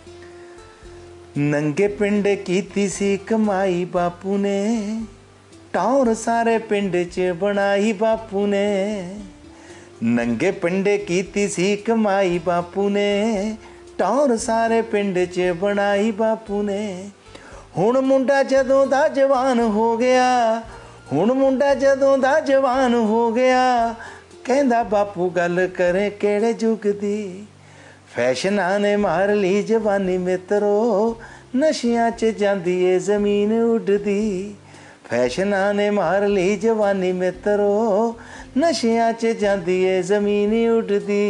ਨੰਗੇ ਪਿੰਡ ਕੀਤੀ ਸੀ ਕਮਾਈ ਬਾਪੂ ਨੇ, ਟੌਰ ਸਾਰੇ ਪਿੰਡ 'ਚ ਬਣਾਈ ਬਾਪੂ ਨੇ। ਨੰਗੇ ਪਿੰਡੇ ਕੀਤੀ ਸੀ ਕਮਾਈ ਬਾਪੂ ਨੇ, ਟੌਰ ਸਾਰੇ ਪਿੰਡ 'ਚ ਬਣਾਈ ਬਾਪੂ ਨੇ। ਹੁਣ ਮੁੰਡਾ ਜਦੋਂ ਦਾ ਜਵਾਨ ਹੋ ਗਿਆ, ਹੁਣ ਮੁੰਡਾ ਜਦੋਂ ਦਾ ਜਵਾਨ ਹੋ ਗਿਆ, ਕਹਿੰਦਾ ਬਾਪੂ ਗੱਲ ਕਰੇ ਕਿਹੜੇ ਯੁੱਗ ਦੀ, ਫੈਸ਼ਨਾਂ ਨੇ ਮਾਰ ਲਈ ਜਵਾਨੀ ਮਿੱਤਰੋ, ਨਸ਼ਿਆਂ 'ਚ ਜਾਂਦੀ ਏ ਜ਼ਮੀਨ ਉੱਡਦੀ। ਫੈਸ਼ਨਾਂ ਨੇ ਮਾਰ ਲਈ ਜਵਾਨੀ ਮਿੱਤਰੋ, ਨਸ਼ਿਆਂ 'ਚ ਜਾਂਦੀ ਏ ਜ਼ਮੀਨ ਉੱਡਦੀ।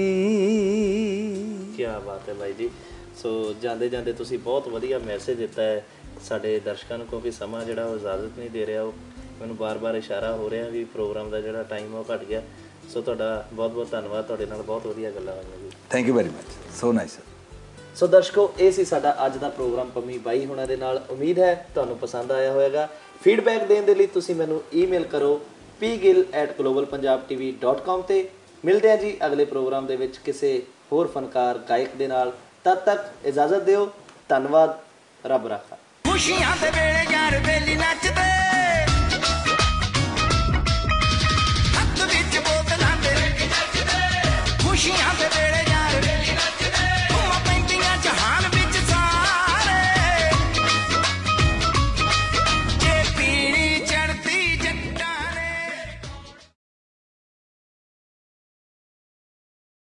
ਕੀ ਬਾਤ ਹੈ ਬਾਈ ਜੀ। ਸੋ ਜਾਂਦੇ ਜਾਂਦੇ ਤੁਸੀਂ ਬਹੁਤ ਵਧੀਆ ਮੈਸੇਜ ਦਿੱਤਾ ਹੈ ਸਾਡੇ ਦਰਸ਼ਕਾਂ ਨੂੰ, ਕਿਉਂਕਿ ਸਮਾਂ ਜਿਹੜਾ ਉਹ ਇਜਾਜ਼ਤ ਨਹੀਂ ਦੇ ਰਿਹਾ। ਉਹ ਮੈਨੂੰ ਬਾਰ-ਬਾਰ ਇਸ਼ਾਰਾ ਹੋ ਰਿਹਾ ਵੀ ਪ੍ਰੋਗਰਾਮ ਦਾ ਜਿਹੜਾ ਟਾਈਮ ਉਹ ਘੱਟ ਗਿਆ। ਸੋ ਤੁਹਾਡਾ ਬਹੁਤ-ਬਹੁਤ ਧੰਨਵਾਦ, ਤੁਹਾਡੇ ਨਾਲ ਬਹੁਤ ਵਧੀਆ ਗੱਲਾਂ ਹੋਈਆਂ ਜੀ। Thank you very much, so nice. So ਦਰਸ਼ਕੋ, ਇਹ ਸੀ ਸਾਡਾ ਅੱਜ ਦਾ ਪ੍ਰੋਗਰਾਮ ਪੰਮੀ ਬਾਈ ਹੁਣਾਂ ਦੇ ਨਾਲ। ਉਮੀਦ ਹੈ ਤੁਹਾਨੂੰ ਪਸੰਦ ਆਇਆ ਹੋਵੇਗਾ। ਫੀਡਬੈਕ ਦੇਣ ਦੇ ਲਈ ਤੁਸੀਂ ਮੈਨੂੰ ਈਮੇਲ ਕਰੋ P Gill at global Punjab T V dot com 'ਤੇ। ਮਿਲਦੇ ਹਾਂ ਜੀ ਅਗਲੇ ਪ੍ਰੋਗਰਾਮ ਦੇ ਵਿੱਚ ਕਿਸੇ ਹੋਰ ਫਨਕਾਰ ਗਾਇਕ ਦੇ ਨਾਲ। ਤਦ ਤੱਕ ਇਜਾਜ਼ਤ ਦਿਓ। ਧੰਨਵਾਦ। ਰੱਬ ਰਾਖਾ। ਖੁਸ਼ੀਆਂ ਦੇ ਵੇਲੇ ਯਾਰ ਬੇਲੀ ਨੱਚਦੇ, ਹੱਥ ਵਿੱਚ ਬੋਤਲਾਂ ਦੇ ਖੁਸ਼ੀਆਂ ਦੇ